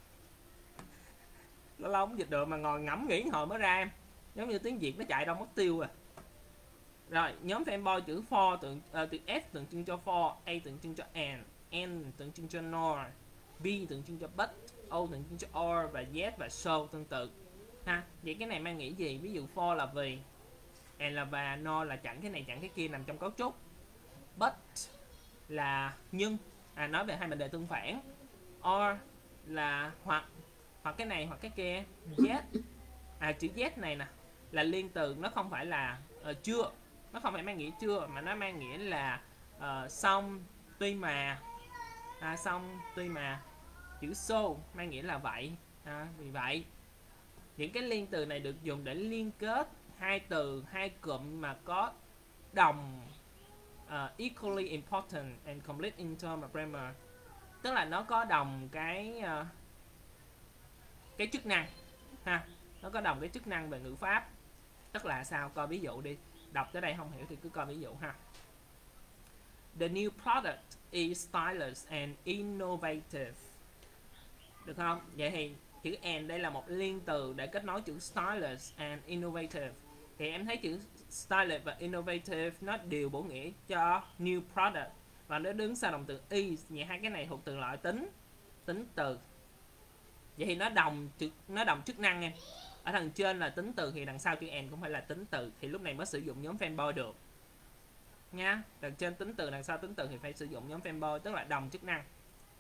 Lâu lâu không dịch được mà ngồi ngẫm nghĩ hồi mới ra em. Giống như tiếng Việt nó chạy đâu mất tiêu rồi. Rồi, nhóm fanboy chữ for tượng uh, từ S tượng trưng cho for, A tượng trưng cho and, N tượng trưng cho nor, B tượng trưng cho but, O tượng trưng cho or và Z và so tương tự. Ha, vậy cái này mang nghĩa gì? Ví dụ for là vì, and là và, nor là chẳng cái này chẳng cái kia nằm trong cấu trúc. But là nhưng, à, nói về hai mệnh đề tương phản. Or là hoặc, hoặc cái này hoặc cái kia. Z, à chữ Z này nè là liên từ, nó không phải là uh, chưa, nó không phải mang nghĩa chưa mà nó mang nghĩa là uh, xong tuy mà, à, xong tuy mà. Chữ so mang nghĩa là vậy, à, vì vậy những cái liên từ này được dùng để liên kết hai từ, hai cụm mà có đồng uh, equally important and complete in terms of grammar, tức là nó có đồng cái uh, cái chức năng, ha, nó có đồng cái chức năng về ngữ pháp. Tức là sao? Coi ví dụ đi, đọc tới đây không hiểu thì cứ coi ví dụ ha. The new product is stylish and innovative. Được không? Vậy thì chữ and đây là một liên từ để kết nối chữ stylish and innovative. Thì em thấy chữ stylish và innovative nó đều bổ nghĩa cho new product và nó đứng sau động từ is. Vậy hai cái này thuộc từ loại tính tính từ. Vậy thì nó đồng nó đồng chức năng em. Ở đằng trên là tính từ thì đằng sau chữ and cũng phải là tính từ, thì lúc này mới sử dụng nhóm fanboy được nha. Đằng trên tính từ, đằng sau tính từ thì phải sử dụng nhóm fanboy, tức là đồng chức năng.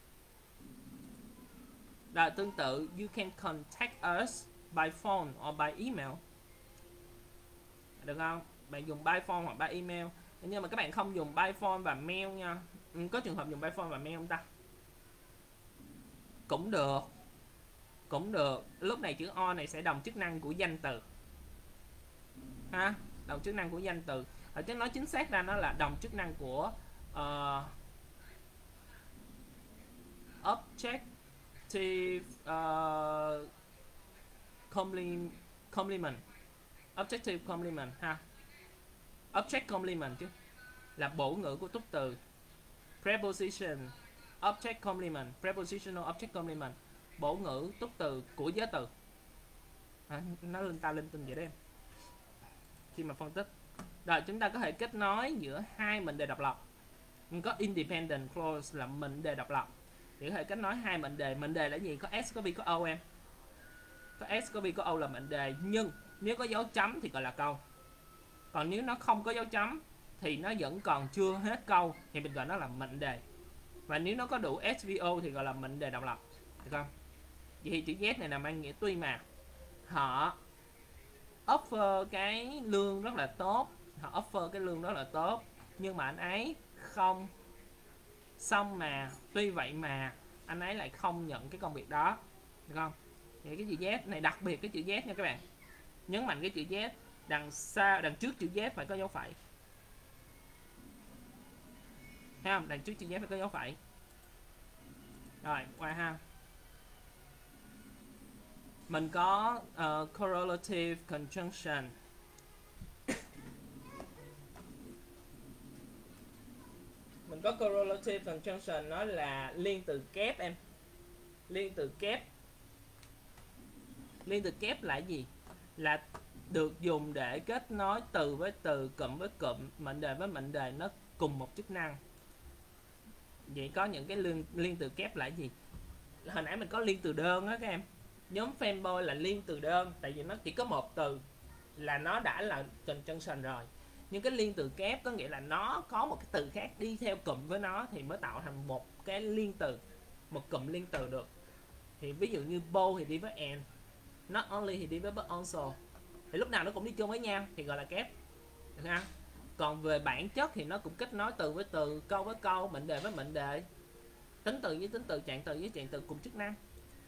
Rồi tương tự, you can contact us by phone or by email. Được không? Bạn dùng by phone hoặc by email. Nhưng mà các bạn không dùng by phone và mail nha. Có trường hợp dùng by phone và mail không ta? Cũng được. Cũng được. Lúc này chữ o này sẽ đồng chức năng của danh từ. Ha? Đồng chức năng của danh từ. Ở chứ nói chính xác ra nó là đồng chức năng của uh, objective uh, compli- complement, objective complement ha, object complement chứ, là bổ ngữ của túc từ. Preposition, object complement, prepositional object complement, bổ ngữ túc từ của giới từ. À, nó linh ta linh tinh vậy đấy em. Khi mà phân tích, rồi chúng ta có thể kết nối giữa hai mệnh đề độc lập. Nhưng có independent clause là mệnh đề độc lập, thì có thể kết nối hai mệnh đề. Mệnh đề là gì? Có s, có b, có o em. Có s, có b, có o là mệnh đề, nhưng nếu có dấu chấm thì gọi là câu. Còn nếu nó không có dấu chấm thì nó vẫn còn chưa hết câu, thì mình gọi nó là mệnh đề. Và nếu nó có đủ ét vê o thì gọi là mệnh đề độc lập, được không? Vậy thì chữ Z này là mang nghĩa tuy mà họ offer cái lương rất là tốt, họ offer cái lương rất là tốt, nhưng mà anh ấy không, xong mà tuy vậy mà anh ấy lại không nhận cái công việc đó, được không? Thì cái chữ Z này, đặc biệt cái chữ Z nha các bạn, nhấn mạnh cái chữ Z, đằng sau, đằng trước chữ Z phải có dấu phẩy, thấy không? Đằng trước chữ Z phải có dấu phẩy. Rồi qua ha, mình có uh, correlative conjunction. Mình có correlative conjunction, nó là liên từ kép em. Liên từ kép. Liên từ kép là gì? Là được dùng để kết nối từ với từ, cụm với cụm, mệnh đề với mệnh đề, nó cùng một chức năng. Vậy có những cái liên, liên từ kép là gì? Hồi nãy mình có liên từ đơn á các em. Nhóm fanboy là liên từ đơn, tại vì nó chỉ có một từ là nó đã là conjunction rồi. Nhưng cái liên từ kép có nghĩa là nó có một cái từ khác đi theo cụm với nó thì mới tạo thành một cái liên từ, một cụm liên từ được. Thì ví dụ như both thì đi với and, not only thì đi với but also, thì lúc nào nó cũng đi chung với nhau thì gọi là kép, được không? Còn về bản chất thì nó cũng kết nối từ với từ, câu với câu, mệnh đề với mệnh đề, tính từ với tính từ, trạng từ với trạng từ, cùng chức năng.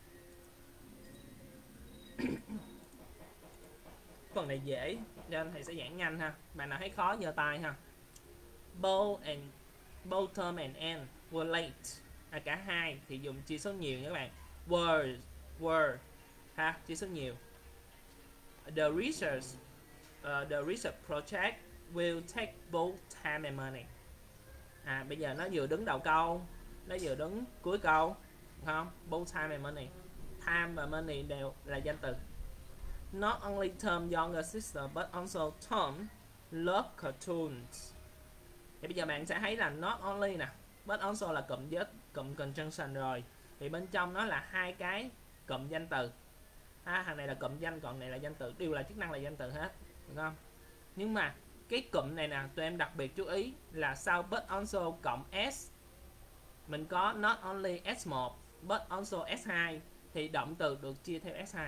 Phần này dễ nên thầy sẽ giảng nhanh ha. Bạn nào thấy khó giơ tay ha. Both and both term and and were late. À, cả hai thì dùng chia số nhiều nha các bạn. Were were ha, chia số nhiều. The research uh, the research project will take both time and money. À, bây giờ nó vừa đứng đầu câu, nó vừa đứng cuối câu, không? Both time and money. Time và money đều là danh từ. Not only Tom younger sister but also Tom love cartoons. Thì bây giờ bạn sẽ thấy là not only nè, but also là cụm với cụm conjunction rồi. Thì bên trong nó là hai cái cụm danh từ. À, thằng này là cụm danh, còn này là danh từ, đều là chức năng là danh từ hết, được không? Nhưng mà cái cụm này nè, tụi em đặc biệt chú ý là sau but also cộng s, mình có not only S một but also S hai, thì động từ được chia theo S hai.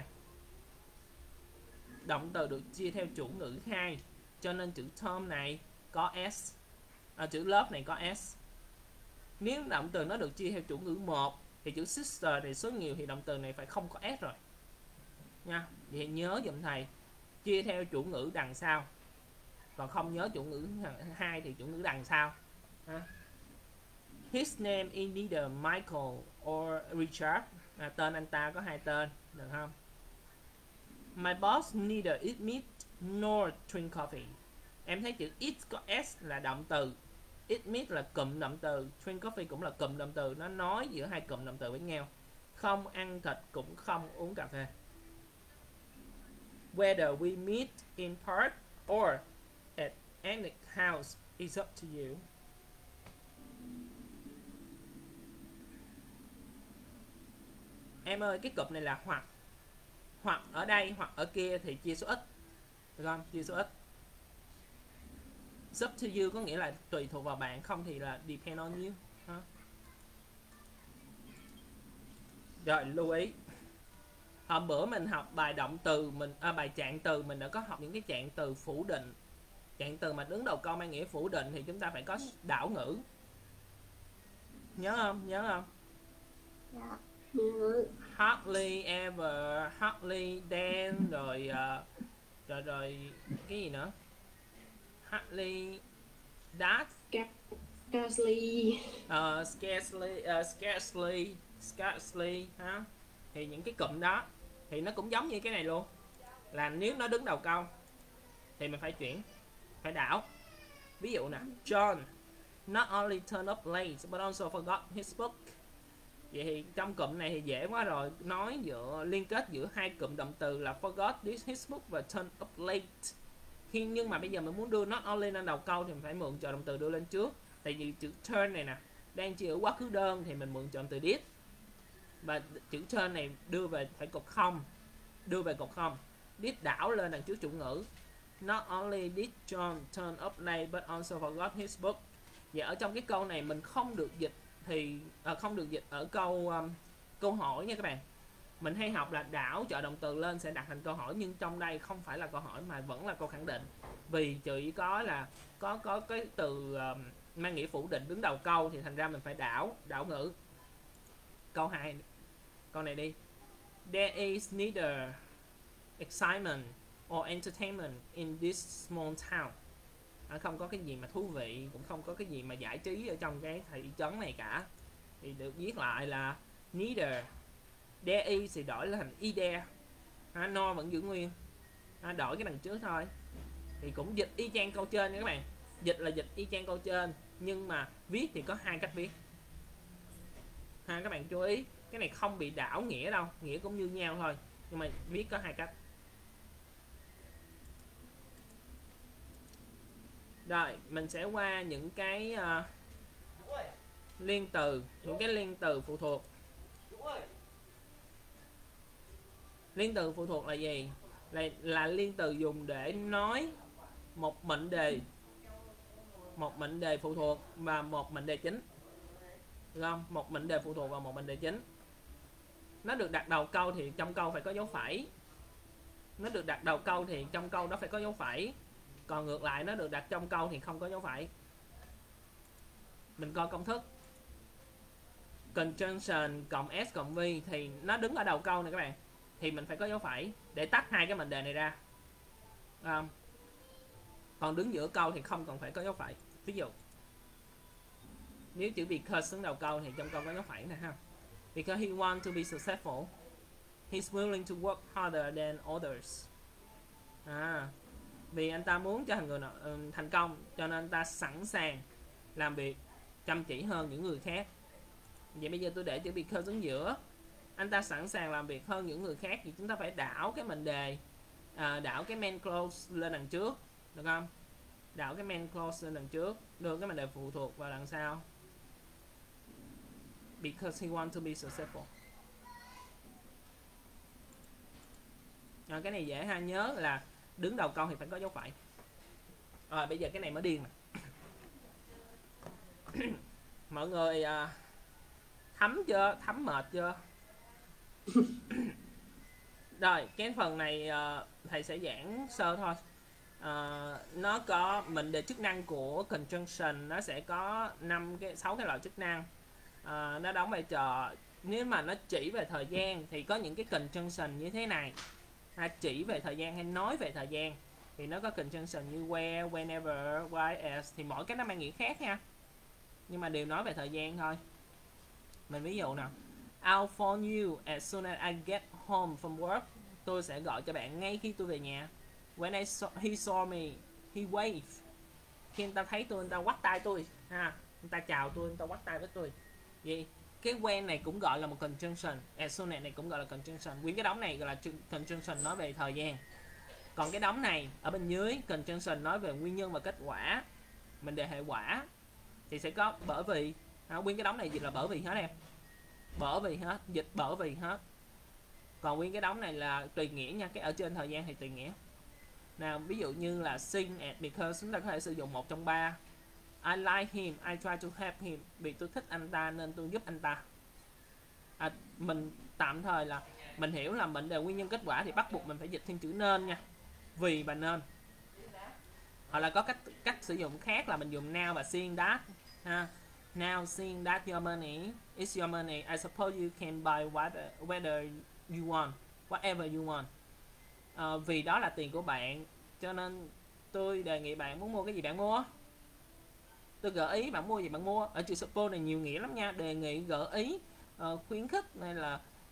Động từ được chia theo chủ ngữ hai, cho nên chữ Tom này có S, à, chữ love này có S. Nếu động từ nó được chia theo chủ ngữ một thì chữ sister này số nhiều thì động từ này phải không có S rồi nha. Vậy nhớ giùm thầy, chia theo chủ ngữ đằng sau, còn không nhớ chủ ngữ hai thì chủ ngữ đằng sau ha. His name is neither Michael or Richard. À, tên anh ta có hai tên, được không? My boss neither eat meat nor drink coffee. Em thấy chữ eat có s là động từ, eat meat là cụm động từ, drink coffee cũng là cụm động từ, nó nói giữa hai cụm động từ với nhau. Không ăn thịt cũng không uống cà phê. Whether we meet in park or at any house is up to you. Em ơi, cái cụm này là hoặc. Hoặc ở đây, hoặc ở kia thì chia số ít, được không? Chia số ít. Up to you có nghĩa là tùy thuộc vào bạn, không thì là depend on you. Ha? Rồi, lưu ý. Hôm bữa mình học bài động từ, mình à, bài trạng từ, mình đã có học những cái trạng từ phủ định. Trạng từ mà đứng đầu câu mang nghĩa phủ định thì chúng ta phải có đảo ngữ. Nhớ không? Nhớ không? Dạ. Hardly ever, hardly then, rồi uh, rồi rồi cái gì nữa? Hardly that, Scarcely, uh, scarcely, uh, scarcely, scarcely ha. Thì những cái cụm đó Thì nó cũng giống như cái này luôn, là nếu nó đứng đầu câu thì mình phải chuyển, phải đảo. Ví dụ nè, John not only turned up late but also forgot his book. Vậy thì trong cụm này thì dễ quá rồi, nói giữa liên kết giữa hai cụm động từ là forgot his book và turn up late. Khi nhưng mà bây giờ mình muốn đưa not only lên đầu câu thì mình phải mượn trợ động từ đưa lên trước. Tại vì chữ turn này nè đang chỉ ở quá khứ đơn thì mình mượn trợ động từ did. Và chữ turn này đưa về phải cột không, đưa về cột không. Did đảo lên đằng trước chủ ngữ. Not only did John turn up late but also forgot his book. Vậy ở trong cái câu này mình không được dịch thì à, không được dịch ở câu um, câu hỏi nha các bạn. Mình hay học là đảo trợ động từ lên sẽ đặt thành câu hỏi, nhưng trong đây không phải là câu hỏi mà vẫn là câu khẳng định. Vì chỉ có là có có cái từ um, mang nghĩa phủ định đứng đầu câu thì thành ra mình phải đảo đảo ngữ. Câu hai, câu này đi. There is neither excitement or entertainment in this small town. À, không có cái gì mà thú vị, cũng không có cái gì mà giải trí ở trong cái thị trấn này cả. Thì được viết lại là neither. There is thì đổi là thành either. À, no vẫn giữ nguyên. À, đổi cái đằng trước thôi. Thì cũng dịch y chang câu trên nha các bạn. Dịch là dịch y chang câu trên, nhưng mà viết thì có hai cách viết. Ha, các bạn chú ý, cái này không bị đảo nghĩa đâu, nghĩa cũng như nhau thôi, nhưng mà viết có hai cách. Rồi, mình sẽ qua những cái uh, liên từ, những cái liên từ phụ thuộc. Liên từ phụ thuộc là gì? Là, là liên từ dùng để nói một mệnh đề, một mệnh đề phụ thuộc và một mệnh đề chính. Được không? Một mệnh đề phụ thuộc và một mệnh đề chính. Nó được đặt đầu câu thì trong câu phải có dấu phẩy. Nó được đặt đầu câu thì trong câu đó phải có dấu phẩy. Còn ngược lại nó được đặt trong câu thì không có dấu phẩy. Mình coi công thức. Conjunction cộng S cộng V thì nó đứng ở đầu câu này các bạn. Thì mình phải có dấu phẩy để tách hai cái mệnh đề này ra. À, còn đứng giữa câu thì không cần phải có dấu phẩy. Ví dụ nếu chữ because đứng đầu câu thì trong câu có dấu phẩy nè ha. Because he wants to be successful, he's willing to work harder than others. À, vì anh ta muốn trở thành người nào, um, thành công cho nên anh ta sẵn sàng làm việc chăm chỉ hơn những người khác. Vậy bây giờ tôi để chữ because đứng giữa. Anh ta sẵn sàng làm việc hơn những người khác thì chúng ta phải đảo cái mệnh đề, à, đảo cái main clause lên đằng trước, được không? Đảo cái main clause lên đằng trước, đưa cái mệnh đề phụ thuộc vào đằng sau. Because he wants to be successful. À, cái này dễ ha, nhớ là đứng đầu câu thì phải có dấu phẩy. Rồi bây giờ cái này mới điên nè. Mọi người à, thấm chưa? Thấm mệt chưa? Rồi cái phần này uh, thầy sẽ giảng sơ thôi. Uh, nó có mệnh đề chức năng của conjunction, nó sẽ có năm cái sáu cái loại chức năng. Uh, nó đóng vai trò, nếu mà nó chỉ về thời gian thì có những cái conjunction như thế này. À, chỉ về thời gian hay nói về thời gian thì nó có conjunction như where, whenever, why, as, thì mỗi cái nó mang nghĩa khác nha, nhưng mà đều nói về thời gian thôi. Mình ví dụ nào, I'll phone you as soon as I get home from work. Tôi sẽ gọi cho bạn ngay khi tôi về nhà. When I saw, he saw me, he waved. Khi anh ta thấy tôi, anh ta quắt tay tôi ha, anh ta chào tôi, anh ta quắt tay với tôi. Vậy cái when này cũng gọi là một conjunction, as soon as này cũng gọi là conjunction. Nguyên cái đống này gọi là conjunction nói về thời gian. Còn cái đống này ở bên dưới, conjunction nói về nguyên nhân và kết quả, mình đề hệ quả, thì sẽ có bởi vì. À, nguyên cái đống này dịch là bởi vì hết em, bởi vì hết, dịch bởi vì hết. Còn nguyên cái đống này là tùy nghĩa nha, cái ở trên thời gian thì tùy nghĩa. Nào ví dụ như là sing at because chúng ta có thể sử dụng một trong ba. I like him, I try to help him. Vì tôi thích anh ta nên tôi giúp anh ta. À, mình tạm thời là mình hiểu là mệnh đề nguyên nhân kết quả thì bắt buộc mình phải dịch thêm chữ nên nha, vì và nên. Hoặc là có cách cách sử dụng khác là mình dùng now và seeing that ha. Now seeing that your money is your money, I suppose you can buy whatever, whether you want, whatever you want. À, vì đó là tiền của bạn, cho nên tôi đề nghị bạn muốn mua cái gì bạn mua. Tôi gợi ý bạn mua gì bạn mua. Ở chữ suppose này nhiều nghĩa lắm nha, đề nghị, gợi ý, uh, khuyến khích, hay là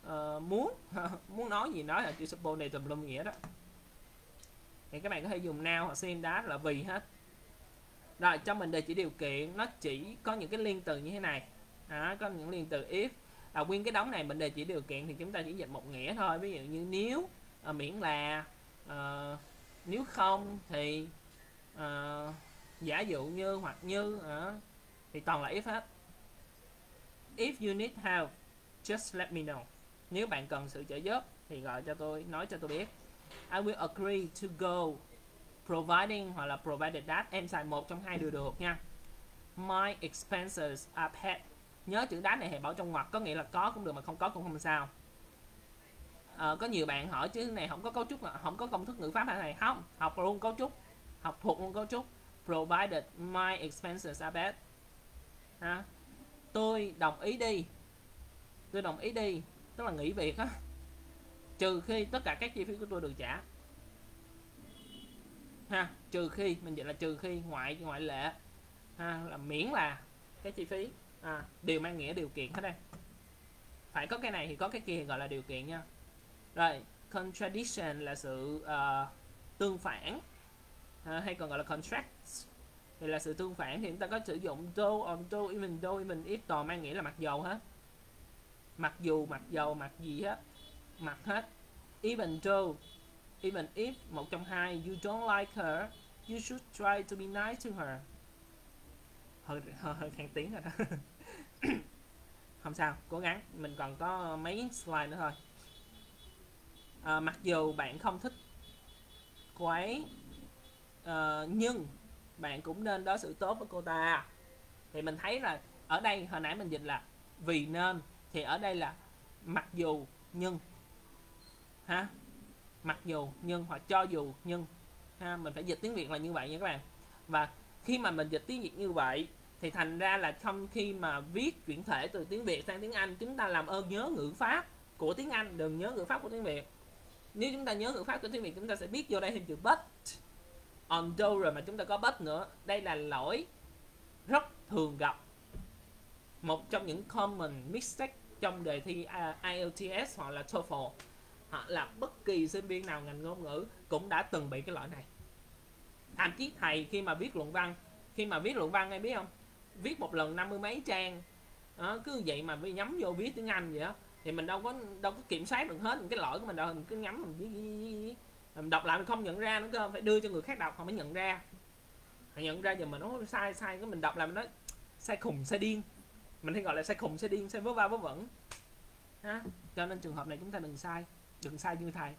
uh, muốn muốn nói gì nói là chữ suppose này tùm lum nghĩa đó. Thì các bạn có thể dùng now hoặc seem that là vì hết. Rồi trong mình đề chỉ điều kiện nó chỉ có những cái liên từ như thế này. À, có những liên từ if. À, nguyên cái đống này mình đề chỉ điều kiện thì chúng ta chỉ dịch một nghĩa thôi. Ví dụ như nếu, à, miễn là, à, nếu không thì, à, giả dụ như hoặc như, à, thì toàn là if hết. If you need help, just let me know. Nếu bạn cần sự trợ giúp thì gọi cho tôi, nói cho tôi biết. I will agree to go providing hoặc là provided that. Em xài một trong hai đều được nha. My expenses are paid. Nhớ chữ that này hãy bảo trong ngoặc, có nghĩa là có cũng được mà không có cũng không sao. À, có nhiều bạn hỏi chứ này không có cấu trúc, không có công thức ngữ pháp hay này không? Học luôn cấu trúc, học thuộc luôn cấu trúc. Provided my expenses are paid. À, tôi đồng ý đi. Tôi đồng ý đi, tức là nghỉ việc á. Trừ khi tất cả các chi phí của tôi được trả. Ha, trừ khi mình dịch là trừ khi, ngoại ngoại lệ. Ha, là miễn là cái chi phí, à, đều mang nghĩa điều kiện hết đây. Phải có cái này thì có cái kia gọi là điều kiện nha. Rồi, contradiction là sự uh, tương phản, à, hay còn gọi là contract thì là sự tương phản. Thì chúng ta có sử dụng though, on though, even though, even if, toàn mang nghĩa là mặc dầu hết. Mặc dù, mặc dầu, mặc gì hết, mặc hết. Even though, even if, một trong hai, you don't like her, you should try to be nice to her. Hơi hơi, hơi khan tiếng rồi đó. Không sao, cố gắng, mình còn có mấy slide nữa thôi. À, mặc dù bạn không thích cô ấy, à, nhưng bạn cũng nên đối xử tốt với cô ta. Thì mình thấy là ở đây hồi nãy mình dịch là vì nên, thì ở đây là mặc dù nhưng, ha, mặc dù nhưng hoặc cho dù nhưng, ha, mình phải dịch tiếng Việt là như vậy nha các bạn. Và khi mà mình dịch tiếng Việt như vậy thì thành ra là trong khi mà viết chuyển thể từ tiếng Việt sang tiếng Anh, chúng ta làm ơn nhớ ngữ pháp của tiếng Anh, đừng nhớ ngữ pháp của tiếng Việt. Nếu chúng ta nhớ ngữ pháp của tiếng Việt, chúng ta sẽ biết vô đây thêm chữ but, on though rồi mà chúng ta có but nữa. Đây là lỗi rất thường gặp, một trong những common mistake trong đề thi I E L T S hoặc là TOEFL, hoặc là bất kỳ sinh viên nào ngành ngôn ngữ cũng đã từng bị cái lỗi này. Thậm chí thầy khi mà viết luận văn, khi mà viết luận văn em biết không, viết một lần năm mươi mấy trang đó, cứ vậy mà nhắm vô viết tiếng Anh vậy đó, thì mình đâu có đâu có kiểm soát được hết những cái lỗi của mình đâu, mình cứ nhắm mình viết, mình đọc lại mình không nhận ra nữa cơ, phải đưa cho người khác đọc họ mới nhận ra. Họ nhận ra giờ mình nói sai sai cái mình đọc lại mình nói sai khùng sai điên, mình hay gọi là sai khùng sai điên, sai vớ va vớ vẩn. Ha? Cho nên trường hợp này chúng ta đừng sai, đừng sai như thầy.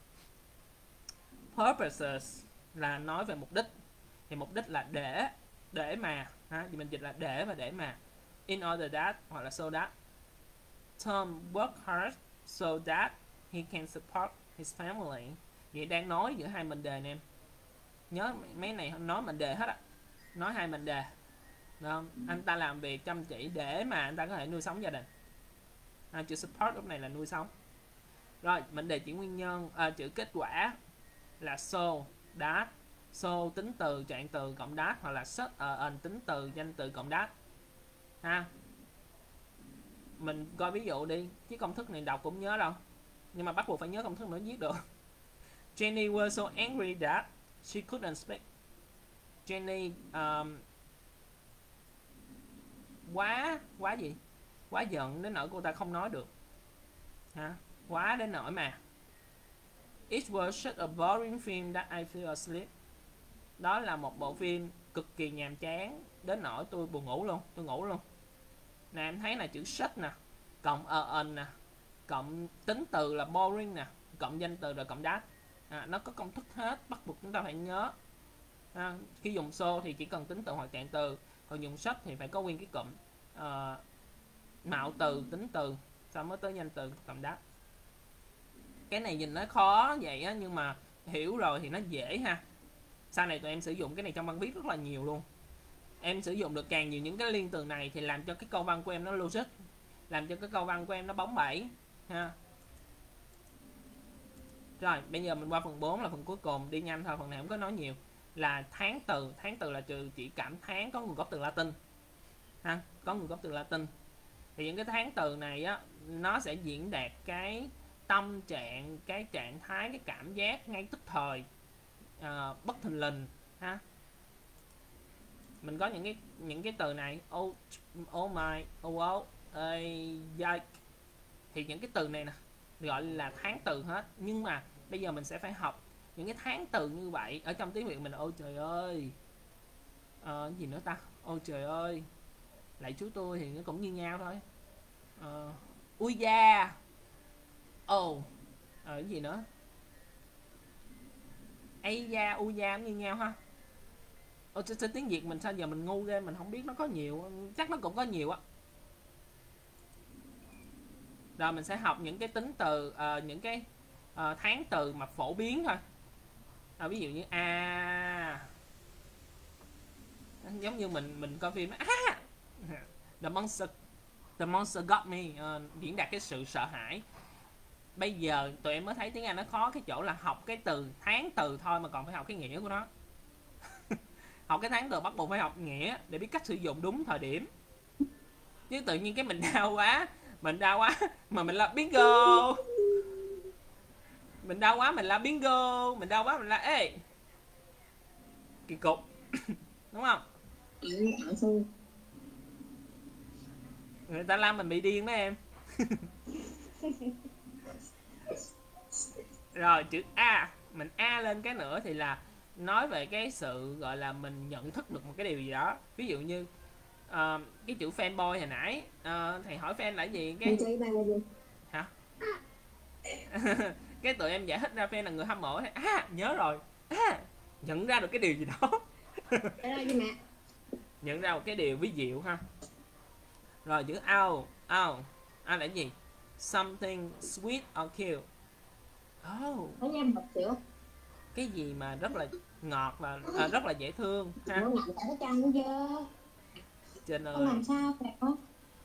Purposes là nói về mục đích, thì mục đích là để, để mà, ha? Thì mình dịch là để và để mà. In order that hoặc là so that. Tom work hard so that he can support his family. Vậy đang nói giữa hai mệnh đề nè em. Nhớ mấy này nói mệnh đề hết á, nói hai mệnh đề. Được không? Anh ta làm việc chăm chỉ để mà anh ta có thể nuôi sống gia đình. À, chữ support lúc này là nuôi sống. Rồi mệnh đề chỉ nguyên nhân, à, chữ kết quả là so, that. So tính từ, trạng từ cộng that, hoặc là such a an tính từ, danh từ cộng that. Ha. Mình coi ví dụ đi, chứ công thức này đọc cũng nhớ đâu, nhưng mà bắt buộc phải nhớ công thức mới viết được. Jenny was so angry that she couldn't speak. Jenny um, quá quá gì? Quá giận đến nỗi cô ta không nói được. Ha? Quá đến nỗi mà. It was such a boring film that I fell asleep. Đó là một bộ phim cực kỳ nhàm chán đến nỗi tôi buồn ngủ luôn, tôi ngủ luôn. Nè em thấy là chữ such nè, cộng a an nè, cộng tính từ là boring nè, cộng danh từ rồi cộng that. À, nó có công thức hết, bắt buộc chúng ta phải nhớ. À, khi dùng so thì chỉ cần tính từ hoặc trạng từ, còn dùng such thì phải có nguyên cái cụm uh, mạo từ, tính từ, sau mới tới danh từ cộng that. Cái này nhìn nó khó vậy á, nhưng mà hiểu rồi thì nó dễ ha. Sau này tụi em sử dụng cái này trong văn viết rất là nhiều luôn. Em sử dụng được càng nhiều những cái liên từ này thì làm cho cái câu văn của em nó logic, làm cho cái câu văn của em nó bóng bẩy ha. Rồi bây giờ mình qua phần bốn là phần cuối cùng, đi nhanh thôi, phần này không có nói nhiều. Là tháng từ. Tháng từ là trừ chỉ cảm tháng có nguồn gốc từ Latin ha, có nguồn gốc từ Latin. Thì những cái tháng từ này á, nó sẽ diễn đạt cái tâm trạng, cái trạng thái, cái cảm giác ngay tức thời, à, bất thình lình ha. Mình có những cái những cái từ này, oh, oh my, oh oh, yike. Thì những cái từ này nè gọi là tháng từ hết. Nhưng mà bây giờ mình sẽ phải học những cái tháng từ như vậy. Ở trong tiếng Việt mình là ôi trời ơi, ờ, gì nữa ta, ôi trời ơi, lại chú tôi thì nó cũng như nhau thôi. Ờ, ui da, ồ, ờ, cái gì nữa, ây da, ui da cũng như nhau ha. Ồ, trên, trên tiếng Việt mình sao giờ mình ngu ghê, mình không biết nó có nhiều, chắc nó cũng có nhiều á. Rồi mình sẽ học những cái tính từ, uh, những cái uh, tháng từ mà phổ biến thôi. À, ví dụ như a, à, giống như mình mình coi phim à, the monster the monster got me, uh, diễn đạt cái sự sợ hãi. Bây giờ tụi em mới thấy tiếng Anh nó khó cái chỗ là học cái từ tháng từ thôi mà còn phải học cái nghĩa của nó. Học cái tháng từ bắt buộc phải học nghĩa để biết cách sử dụng đúng thời điểm. Chứ tự nhiên cái mình đau quá, mình đau quá mà mình là bingo, mình đau quá mình là bingo, mình đau quá mình là ê, kỳ cục. Đúng không? Người ta la mình bị điên đó em. Rồi chữ A, mình A lên cái nữa thì là nói về cái sự gọi là mình nhận thức được một cái điều gì đó. Ví dụ như uh, cái chữ fanboy hồi nãy, uh, thầy hỏi fan là gì cái hả? Cái tụi em giải thích ra fan là người hâm mộ. À nhớ rồi, à, nhận ra được cái điều gì đó. Nhận ra một cái điều ví dụ ha. Rồi chữ out, out, out là gì? Something sweet or cute. Oh, cái gì mà rất là ngọt và à, rất là dễ thương ha. Trên ơi, làm sao phải có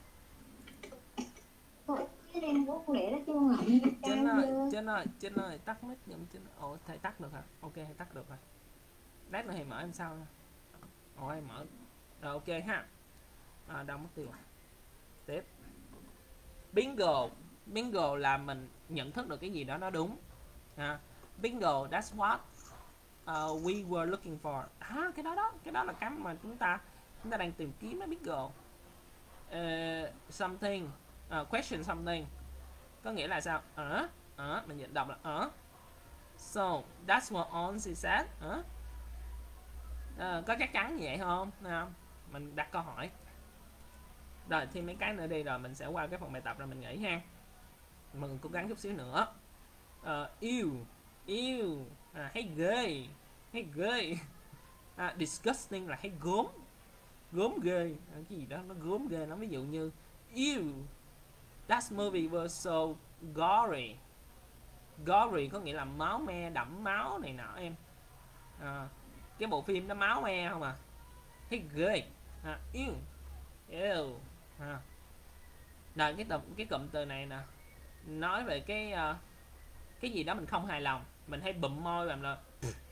cái đen bố lẻ đó chứ không làm trên ơi, trên ơi, trên ơi, tắt mic giùm trên. Ồ, thầy tắt được hả? Ok, thầy tắt được rồi. Lát nữa thầy mở em sau nha. Ồ, thầy mở. Rồi ok ha. À, đâu mất tiêu rồi. Tiếp. Bingo. Bingo là mình nhận thức được cái gì đó nó đúng. À, bingo, that's what uh, we were looking for. À, cái đó đó, cái đó là cái mà chúng ta chúng ta đang tìm kiếm đó, bingo. Uh, something, uh, question something. Có nghĩa là sao? Ờ, uh, ờ, uh, mình đọc là ờ. Uh. So, that's what on she said. Ờ. Uh. Uh, có chắc chắn như vậy không? Nào, mình đặt câu hỏi. Rồi thêm mấy cái nữa đi rồi mình sẽ qua cái phần bài tập rồi mình nghỉ ha. Mình cố gắng chút xíu nữa. Uh, ew, ew, à, thấy ghê, thấy ghê. À, disgusting là thấy gốm, gốm ghê, à, cái gì đó nó gốm ghê. Nó ví dụ như ew, that movie was so gory. Gory có nghĩa là máu me, đẫm máu này nọ em. À, cái bộ phim nó máu me không à, thấy ghê. À, ew, ew. À. Rồi cái tập cái cụm từ này nè nói về cái uh, cái gì đó mình không hài lòng, mình hay bụm môi làm là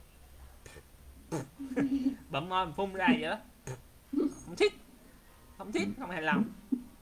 bụm môi mình phun ra vậy đó, không thích, không thích, không hài lòng.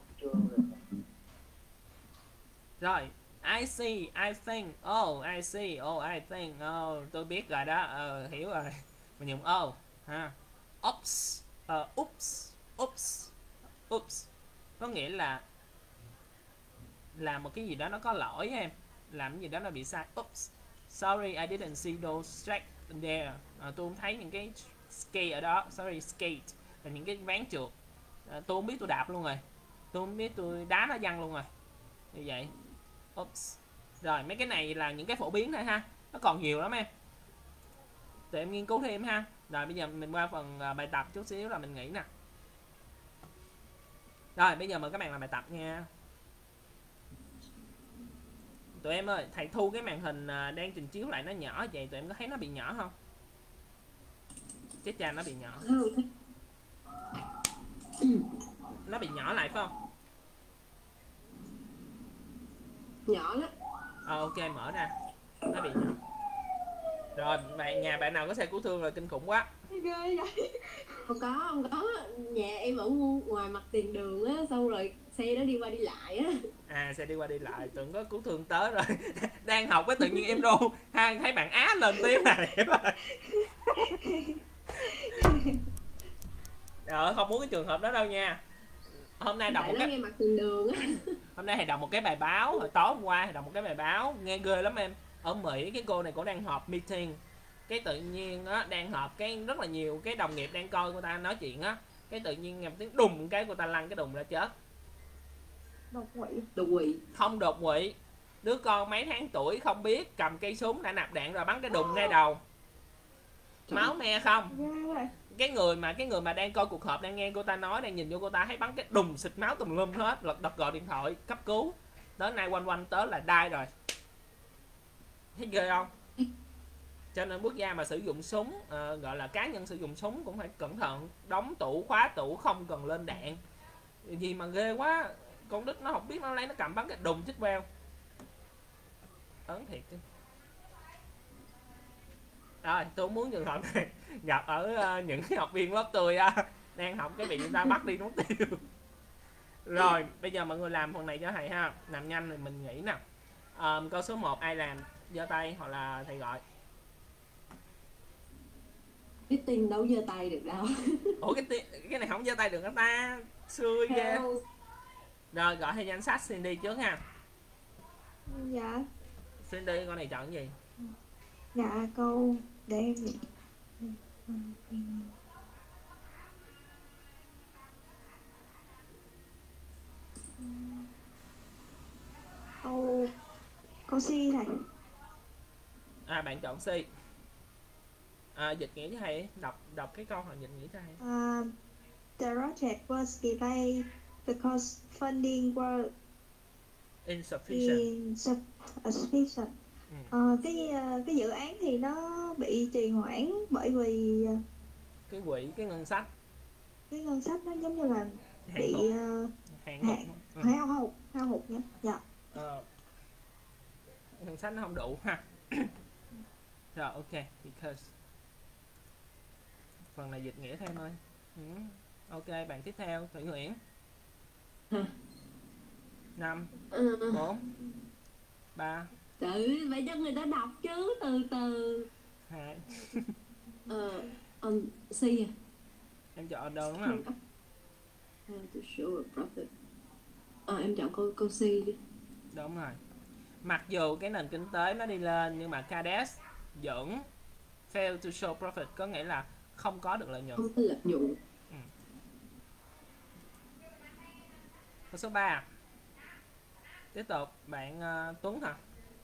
Rồi I see, I think, oh I see, oh I think, oh tôi biết rồi đó, ờ hiểu rồi. Mình dùng oh ha. Oops, uh, oops, oops, oops có nghĩa là làm một cái gì đó nó có lỗi em, làm cái gì đó nó bị sai. Oops, sorry I didn't see those tracks there. À, tôi không thấy những cái skate ở đó. Sorry, skate là những cái ván trượt. À, tôi không biết tôi đạp luôn rồi, tôi không biết tôi đá nó văng luôn rồi. Như vậy. Oops. Rồi mấy cái này là những cái phổ biến thôi ha, nó còn nhiều lắm em, tụi em nghiên cứu thêm ha. Rồi bây giờ mình qua phần bài tập chút xíu là mình nghỉ nè. Rồi bây giờ mời các bạn làm bài tập nha. Tụi em ơi, thầy thu cái màn hình đang trình chiếu lại nó nhỏ vậy, tụi em có thấy nó bị nhỏ không? Cái cha nó bị nhỏ. Nó bị nhỏ lại phải không? Nhỏ lắm. Ờ ok, mở ra. Nó bị nhỏ. Rồi, bạn nhà bạn nào có xe cứu thương là kinh khủng quá. Ghê vậy. Không có, không có. Nhà em ở ngoài mặt tiền đường á, xong rồi xe đó đi qua đi lại á. À, xe đi qua đi lại, tưởng có cứu thương tới rồi. Đang học với tự nhiên em rô, ha, thấy bạn Á lên tiếng này em ơi. Ờ, không muốn cái trường hợp đó đâu nha. Hôm nay đọc Tại một nó cái nghe mặt đường đường á. hôm nay thầy đọc một cái bài báo, hồi tối hôm qua thầy đọc một cái bài báo nghe ghê lắm em. Ở Mỹ cái cô này cũng đang họp meeting, cái tự nhiên á đang họp cái rất là nhiều cái đồng nghiệp đang coi cô ta nói chuyện á, cái tự nhiên nghe một tiếng đùng cái cô ta lăn cái đùng ra chết. Đột quỵ. Đột quỵ. Không đột quỵ, đứa con mấy tháng tuổi không biết cầm cây súng đã nạp đạn rồi bắn cái đùng ngay đầu. Máu me không. Ghê vậy. Cái người mà cái người mà đang coi cuộc họp đang nghe cô ta nói, đang nhìn vô cô ta thấy bắn cái đùng xịt máu tùm lum hết, lật đật gọi điện thoại cấp cứu. Tới nay quanh quanh tới là đai rồi. Thấy ghê không? Cho nên quốc gia mà sử dụng súng, uh, gọi là cá nhân sử dụng súng cũng phải cẩn thận, đóng tủ khóa tủ không cần lên đạn. Gì mà ghê quá, con đít nó không biết nó lấy nó cầm bắn cái đùng chích veo. Ớn thiệt chứ. Rồi, tôi muốn trường hợp này gặp ở uh, những học viên lớp tôi uh, đang học cái bị người ta bắt đi nuốt tiêu. Rồi, bây giờ mọi người làm phần này cho thầy ha, làm nhanh thì mình nghĩ nè. Um, câu số một ai làm giơ tay hoặc là thầy gọi. Cái tin đâu giơ tay được đâu. Ủa cái ti- cái này không giơ tay được hả ta? Xui ghê. Hello. Rồi gọi theo danh sách Cindy trước ha. Dạ. Cindy con này chọn cái gì? Dạ câu để em câu câu C này. À bạn chọn C. À, dịch nghĩa cho thầy, đọc đọc cái câu hoặc dịch nghĩa cho thầy. Uh, the project was delayed because funding was Insufficient. insufficient. Ừ. Ờ, cái ờ, cái dự án thì nó bị trì hoãn bởi vì ờ, Cái quỹ, cái ngân sách cái ngân sách nó giống như là hạn bị hụt, ờ, hạn hạn hụt. Ừ. hao hụt hao hụt nhá. Dạ. Ờ, ngân sách nó không đủ ha. Rồi ok, because phần này dịch nghĩa thêm thôi. Ừ. Ok, bạn tiếp theo Thủy Nguyễn. Hả? Năm, Ừ. bốn, ba, Tự phải cho người ta đọc chứ, từ từ. hai. Ờ, on C à? Em chọn order đúng không? How to show a profit. Ờ, em chọn câu câu C đi. Đúng rồi. Mặc dù cái nền kinh tế nó đi lên nhưng mà Cades vẫn fail to show profit, có nghĩa là không có được lợi nhuận. Không có lợi nhuận. Câu số ba. Tiếp tục bạn uh, Tuấn hả?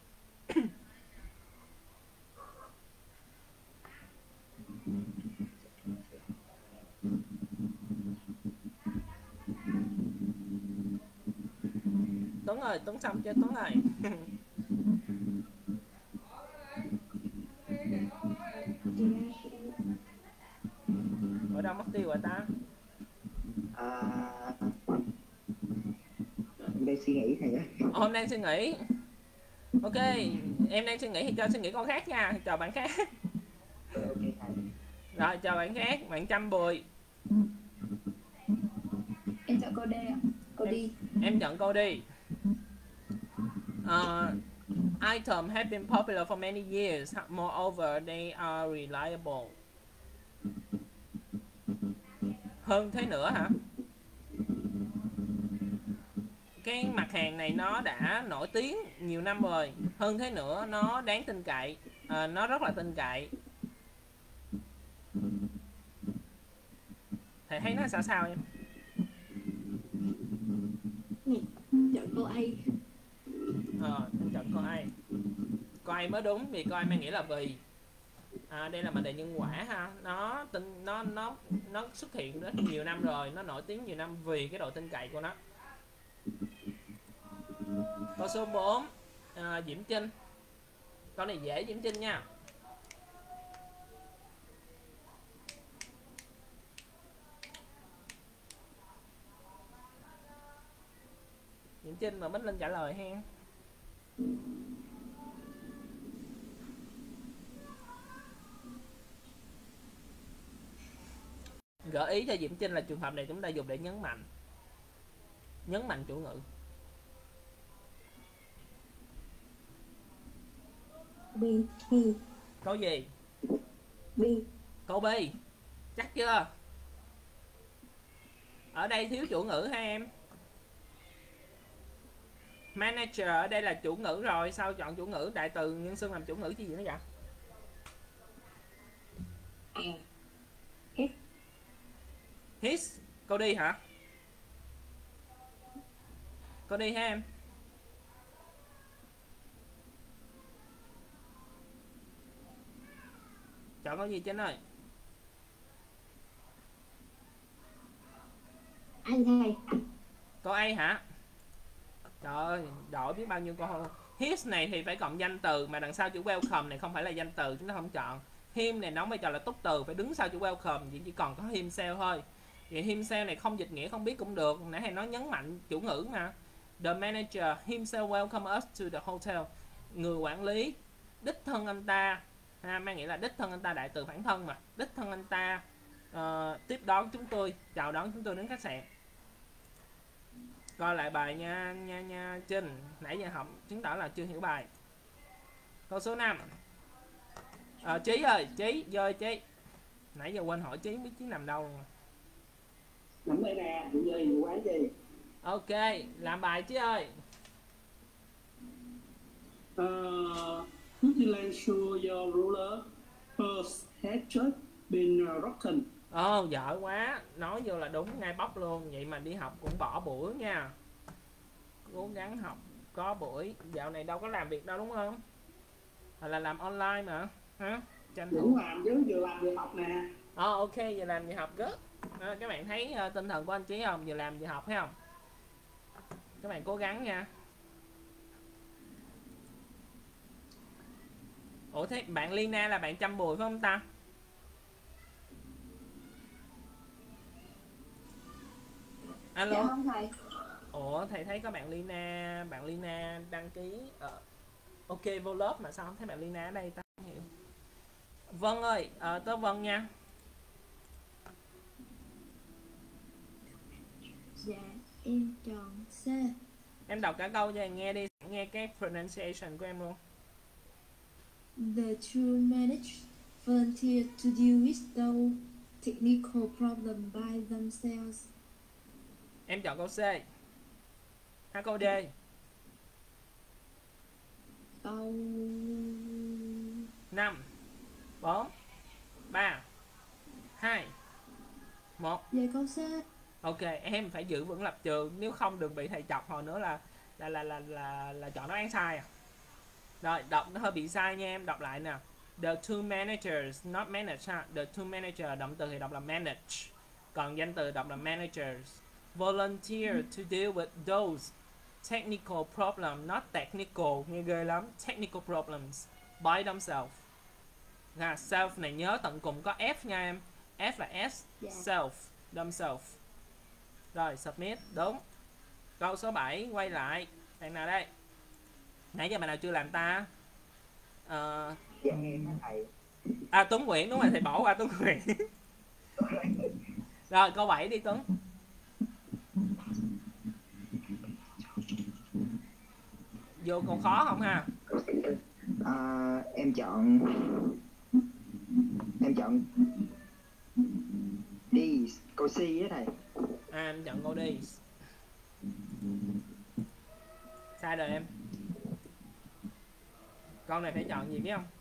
Tuấn ơi, Tuấn xong chưa Tuấn ơi? Ở đâu mất tiêu rồi ta? À, em đang suy nghĩ thầy á. Hôm nay suy nghĩ. Ok, em đang suy nghĩ thì cho suy nghĩ con khác nha, chào bạn khác. Ok thầy. Rồi chào bạn khác, bạn Trăm Bùi. Em chọn câu D ạ. Câu Em- đi. Em chọn câu đi. Uh, item have been popular for many years. Moreover, they are reliable. Hơn thế nữa hả? Cái mặt hàng này nó đã nổi tiếng nhiều năm rồi. Hơn thế nữa, nó đáng tin cậy. À, nó rất là tin cậy. Thầy thấy nó sao sao em? Chọn câu A. Ờ, em chọn câu A. Câu A mới đúng vì câu A mang nghĩa là vì. À, đây là mệnh đề nhân quả ha. Nó tin nó nó nó xuất hiện rất nhiều năm rồi, nó nổi tiếng nhiều năm vì cái độ tin cậy của nó. Câu số bốn, à, Diễm Trinh. Câu này dễ Diễm Trinh nha. Diễm Trinh mà Bích Linh trả lời hen. Gợi ý cho Diễm Trinh là trường hợp này chúng ta dùng để nhấn mạnh. nhấn mạnh chủ ngữ. Be, he, Câu gì? be, Câu B. Chắc chưa? Ở đây thiếu chủ ngữ hả em? Manager ở đây là chủ ngữ rồi, sao chọn chủ ngữ? Đại từ nhân xưng làm chủ ngữ chứ gì nữa vậy? à, his, His. Câu đi hả? Câu đi hả em? Chọn câu gì trên ơi? anh thầy, Câu A hả? Trời ơi, đổi biết bao nhiêu câu. His này thì phải cộng danh từ, mà đằng sau chữ welcome này không phải là danh từ, chúng ta không chọn. Him này đóng vai trò là túc từ, phải đứng sau chữ welcome, chỉ, chỉ còn có himself thôi. Vậy himself này không dịch nghĩa không biết cũng được, nãy thầy nói nhấn mạnh chủ ngữ mà. The manager himself welcome us to the hotel. Người quản lý, đích thân anh ta, ha, mang nghĩa là đích thân anh ta, đại từ phản thân mà. Đích thân anh ta uh, tiếp đón chúng tôi, chào đón chúng tôi đến khách sạn. Coi lại bài nha nha nha Trinh, nãy giờ học chứng tỏ là chưa hiểu bài. Câu số năm. Ờ, Trí ơi, Trí, vô ơi Trí. Nãy giờ quên hỏi Trí, biết Trí nằm đâu luôn. Nắm đây nè, tụi chơi nhiều quá gì. Ok, làm bài Trí ơi. Uh, could you lend show your ruler? Her head just been uh, broken. Ồ, oh, giỏi quá. Nói vô là đúng ngay bóc luôn. Vậy mà đi học cũng bỏ buổi nha. Cố gắng học có buổi. Dạo này đâu có làm việc đâu đúng không? Hoặc là làm online mà. Hả? Tranh thủ. Đúng làm chứ, vừa làm vừa học nè. Ồ, oh, ok, vừa làm vừa học good. À, các bạn thấy uh, tinh thần của anh Trí không? Vừa làm vừa học thấy không? Các bạn cố gắng nha. Ủa thế bạn Lina là bạn Trăm Bùi phải không ta? Alo. Dạ không thầy. Ủa thầy thấy có bạn Lina, bạn Lina đăng ký ở ok vô lớp mà sao không thấy bạn Lina ở đây ta không hiểu. Vân ơi, à, tớ Vân nha. Dạ em chọn C. Em đọc cả câu cho em nghe đi, nghe cái pronunciation của em luôn. The two managed volunteer to deal with those technical problem by themselves. Em chọn câu C. Hay câu D? Câu năm, bốn, ba, hai, một. Dạ câu C. Ok, em phải giữ vững lập trường, nếu không đừng bị thầy chọc hồi nữa là là là là là, là chọn đáp án sai à. Rồi, đọc nó hơi bị sai nha em, đọc lại nè. The two managers, not manage ha. The two manager, động từ thì đọc là manage. Còn danh từ đọc là managers. Volunteer to deal with those technical problem, not technical, nghe ghê lắm. Technical problems by themselves. À, self này nhớ tận cùng có F nha em. F là S, Yeah. self, themselves. Rồi, submit, đúng. Câu số bảy, quay lại. Bạn nào đây? Nãy giờ bạn nào chưa làm ta? Ờ... Dạ em hả thầy? À, Tuấn Nguyễn, đúng rồi, thầy bỏ qua Tuấn Nguyễn. Rồi, câu bảy đi Tuấn. Vô câu khó không ha? À, em chọn em chọn đi câu C á thầy. À, em chọn câu đi. Sai rồi em. Câu này phải chọn gì biết không?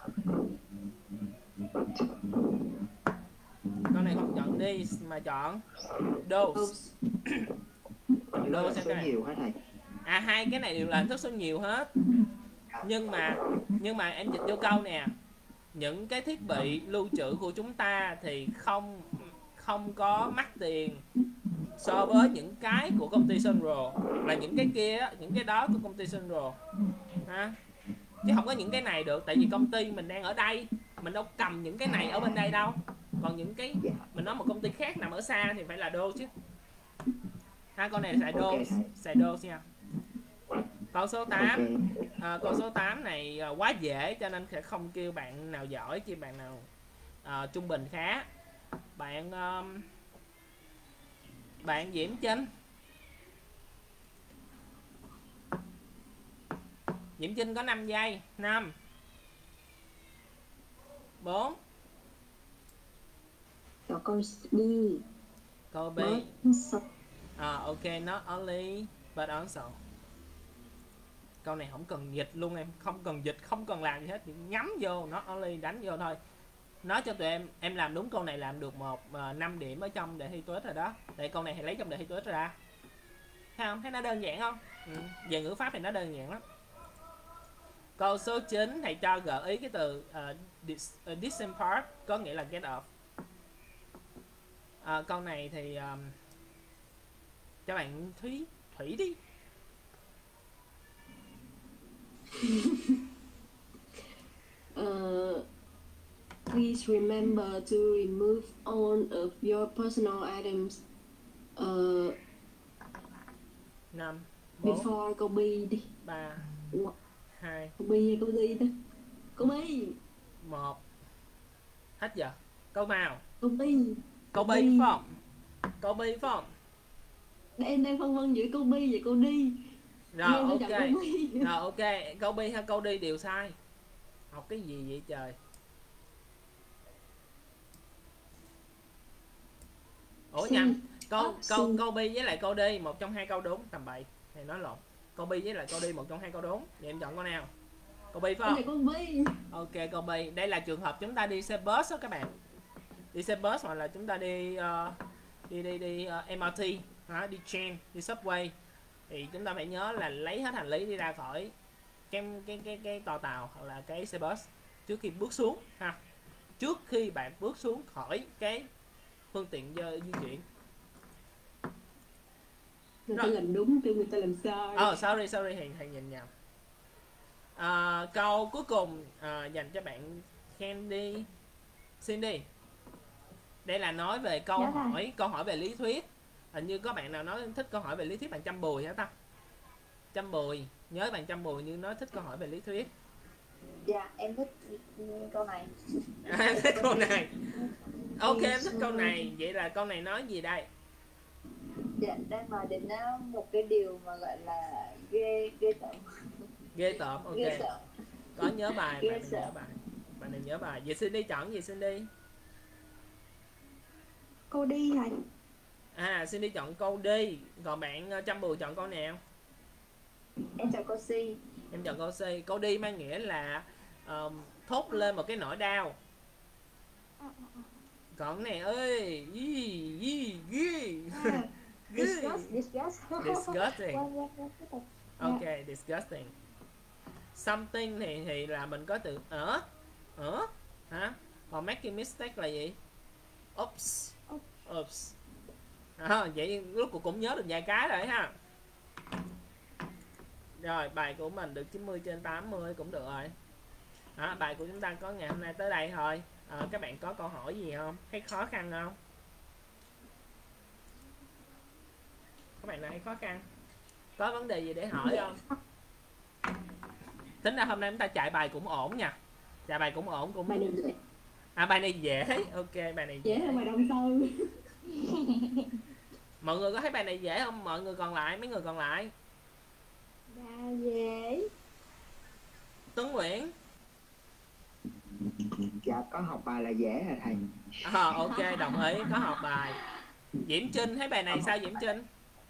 Câu này không chọn đi mà chọn those. Nó là Those số em nhiều hả thầy? À, hai cái này đều là hình thức số nhiều hết. Nhưng mà nhưng mà em dịch vô câu nè. Những cái thiết bị lưu trữ của chúng ta thì không không có mắc tiền so với những cái của công ty Sunro, là những cái kia, những cái đó của công ty Sunro ha, chứ không có những cái này được, tại vì công ty mình đang ở đây, mình đâu cầm những cái này ở bên đây đâu, còn những cái mình nói một công ty khác nằm ở xa thì phải là đô chứ ha. Con này xài đô, xài đô nha. Câu số tám, à, câu số tám này à, quá dễ cho nên sẽ không kêu bạn nào giỏi, kêu bạn nào à, trung bình khá. Bạn um, bạn Diễm Trinh, Diễm Trinh có năm giây. Năm, bốn. Cho con B. Câu B. But À, ok, not only but also. Câu này không cần dịch luôn em, không cần dịch, không cần làm gì hết, chỉ nhắm vô, not only đánh vô thôi. Nói cho tụi em, em làm đúng câu này làm được một uh, năm điểm ở trong đề thi TOEIC rồi đó. Để câu này hãy lấy trong đề thi TOEIC ra. Thấy không? Thấy nó đơn giản không? Ừ. Về ngữ pháp thì nó đơn giản lắm. Câu số chín thầy cho gợi ý cái từ uh, dis, uh, disimpart có nghĩa là get off. Uh, câu này thì um, cho bạn Thúy Thủy đi. uh, please remember to remove all of your personal items uh, năm, bốn, before câu B đi. ba, Ủa, hai, câu B hay câu D đó? Câu B. một. Hết giờ. Câu nào? Câu B. Câu B phải không? Câu B phải không? Em đang phân vân giữa câu B và câu D. Rồi Em phải ok. chọn câu B. Rồi ok, câu B hay câu D đều sai. Học cái gì vậy trời? Ủa C. nhầm. Câu C. câu câu B với lại câu D, một trong hai câu đúng, tầm bậy. Thầy nói lộn. Câu B với lại câu D, một trong hai câu đúng. Vậy em chọn câu nào? Câu B phải Em là không? câu B. Ok, câu B. Đây là trường hợp chúng ta đi xe bus đó các bạn. Đi xe bus hoặc là chúng ta đi uh, đi đi đi uh, em rờ tê, hả? Đi train, đi subway. Thì chúng ta phải nhớ là lấy hết hành lý đi ra khỏi cái cái cái cái tòa tàu hoặc là cái xe bus trước khi bước xuống ha. Trước khi bạn bước xuống khỏi cái phương tiện di chuyển. Người ta Rồi. làm đúng, kêu người ta làm sai. Oh, sorry, sorry, Hiền, Hiền nhìn nhầm. À, câu cuối cùng à, dành cho bạn Candy, Cindy. Đây là nói về câu Dạ rồi. hỏi, câu hỏi về lý thuyết. Hình như có bạn nào nói thích câu hỏi về lý thuyết, bạn Trâm Bùi hả ta? Trâm Bùi, nhớ bạn Trâm Bùi như nói thích câu hỏi về lý thuyết. Dạ em thích câu này. À, em thích câu này. Ok, em thích câu này. Vậy là câu này nói gì đây? Dạ đang nói đến uh, một cái điều mà gọi là ghê ghê tởm. Ghê tởm, ok. Ghê tởm. Có nhớ bài, Ghê bạn này nhớ sợ. bài. Bạn này nhớ bài. Vậy Cindy chọn gì Cindy? Cô đi thầy. À, Cindy chọn câu D. Còn bạn uh, Trâm Bùi chọn câu nào? Em chọn câu C. Em chọn câu C. Câu D mang nghĩa là um, thốt lên một cái nỗi đau. Còn cái này ơi, yi, yi, yi. À, Disgust, disgust. Disgusting. Vâng, vâng, vâng, tiếp tục. Ok, disgusting. Something thì thì là mình có từ ở, ở, hả? Còn making mistake là gì? Oops, oops. À, vậy lúc cuộc cũng nhớ được vài cái rồi ha. Rồi bài của mình được chín mươi trên tám mươi cũng được rồi. Đó, bài của chúng ta có ngày hôm nay tới đây thôi. À, các bạn có câu hỏi gì không? Thấy khó khăn không? Các bạn nào thấy khó khăn? Có vấn đề gì để hỏi không? Tính ra hôm nay chúng ta chạy bài cũng ổn nha. Chạy bài cũng ổn cũng. Bài này dễ. À bài này dễ. Ok, bài này Dễ dễ. hơn bài đông sâu. Mọi người có thấy bài này dễ không? Mọi người còn lại, mấy người còn lại. Dạ dễ. Tuấn Nguyễn. Dạ có học bài là dễ hả thầy? À, ok, đồng ý, có học bài. Diễm Trinh, thấy bài này sao Diễm Trinh?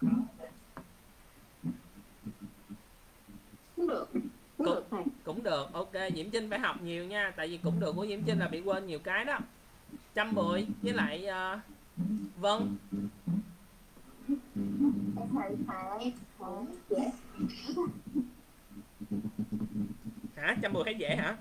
Cũng được. Cũng Cũng- được thầy. Cũng được, ok, Diễm Trinh phải học nhiều nha. Tại vì cũng được của Diễm Trinh là bị quên nhiều cái đó. Trâm Bùi với lại uh, Vân. Em thấy phải hỏi dễ. Hả? Trâm Bùi thấy dễ hả?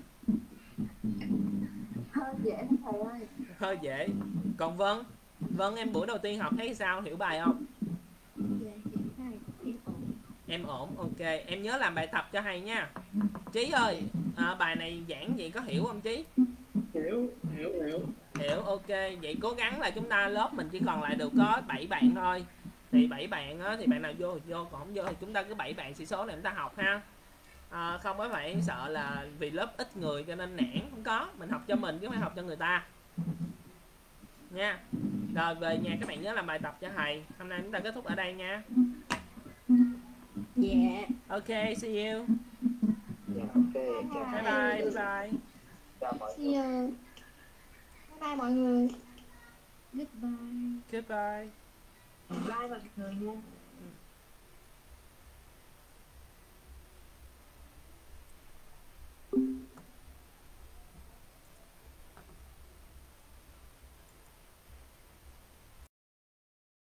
Hơi dễ thầy ơi. Hơi dễ. Còn Vân? Vân em buổi đầu tiên học thấy sao? Hiểu bài không? Dạ hiểu thầy, hiểu ổn. Em ổn, ok. Em nhớ làm bài tập cho hay nha. Trí ơi, à, bài này giảng gì có hiểu không Trí? Hiểu, hiểu, hiểu. Hiểu, ok. Vậy cố gắng là chúng ta lớp mình chỉ còn lại được có bảy bạn thôi. Thì bảy bạn á, thì bạn nào vô thì vô, còn không vô thì chúng ta cứ bảy bạn sĩ số để chúng ta học ha. À, không có phải sợ là vì lớp ít người cho nên nản, không có. Mình học cho mình chứ không phải học cho người ta. Nha. Rồi về nhà các bạn nhớ làm bài tập cho thầy. Hôm nay chúng ta kết thúc ở đây nha. Dạ. Ok, see you. Dạ ok, em chào Bye mọi bye, người. bye bye. Chào mọi See người. you. Bye bye mọi người. Goodbye. Goodbye. Bye mọi người nha.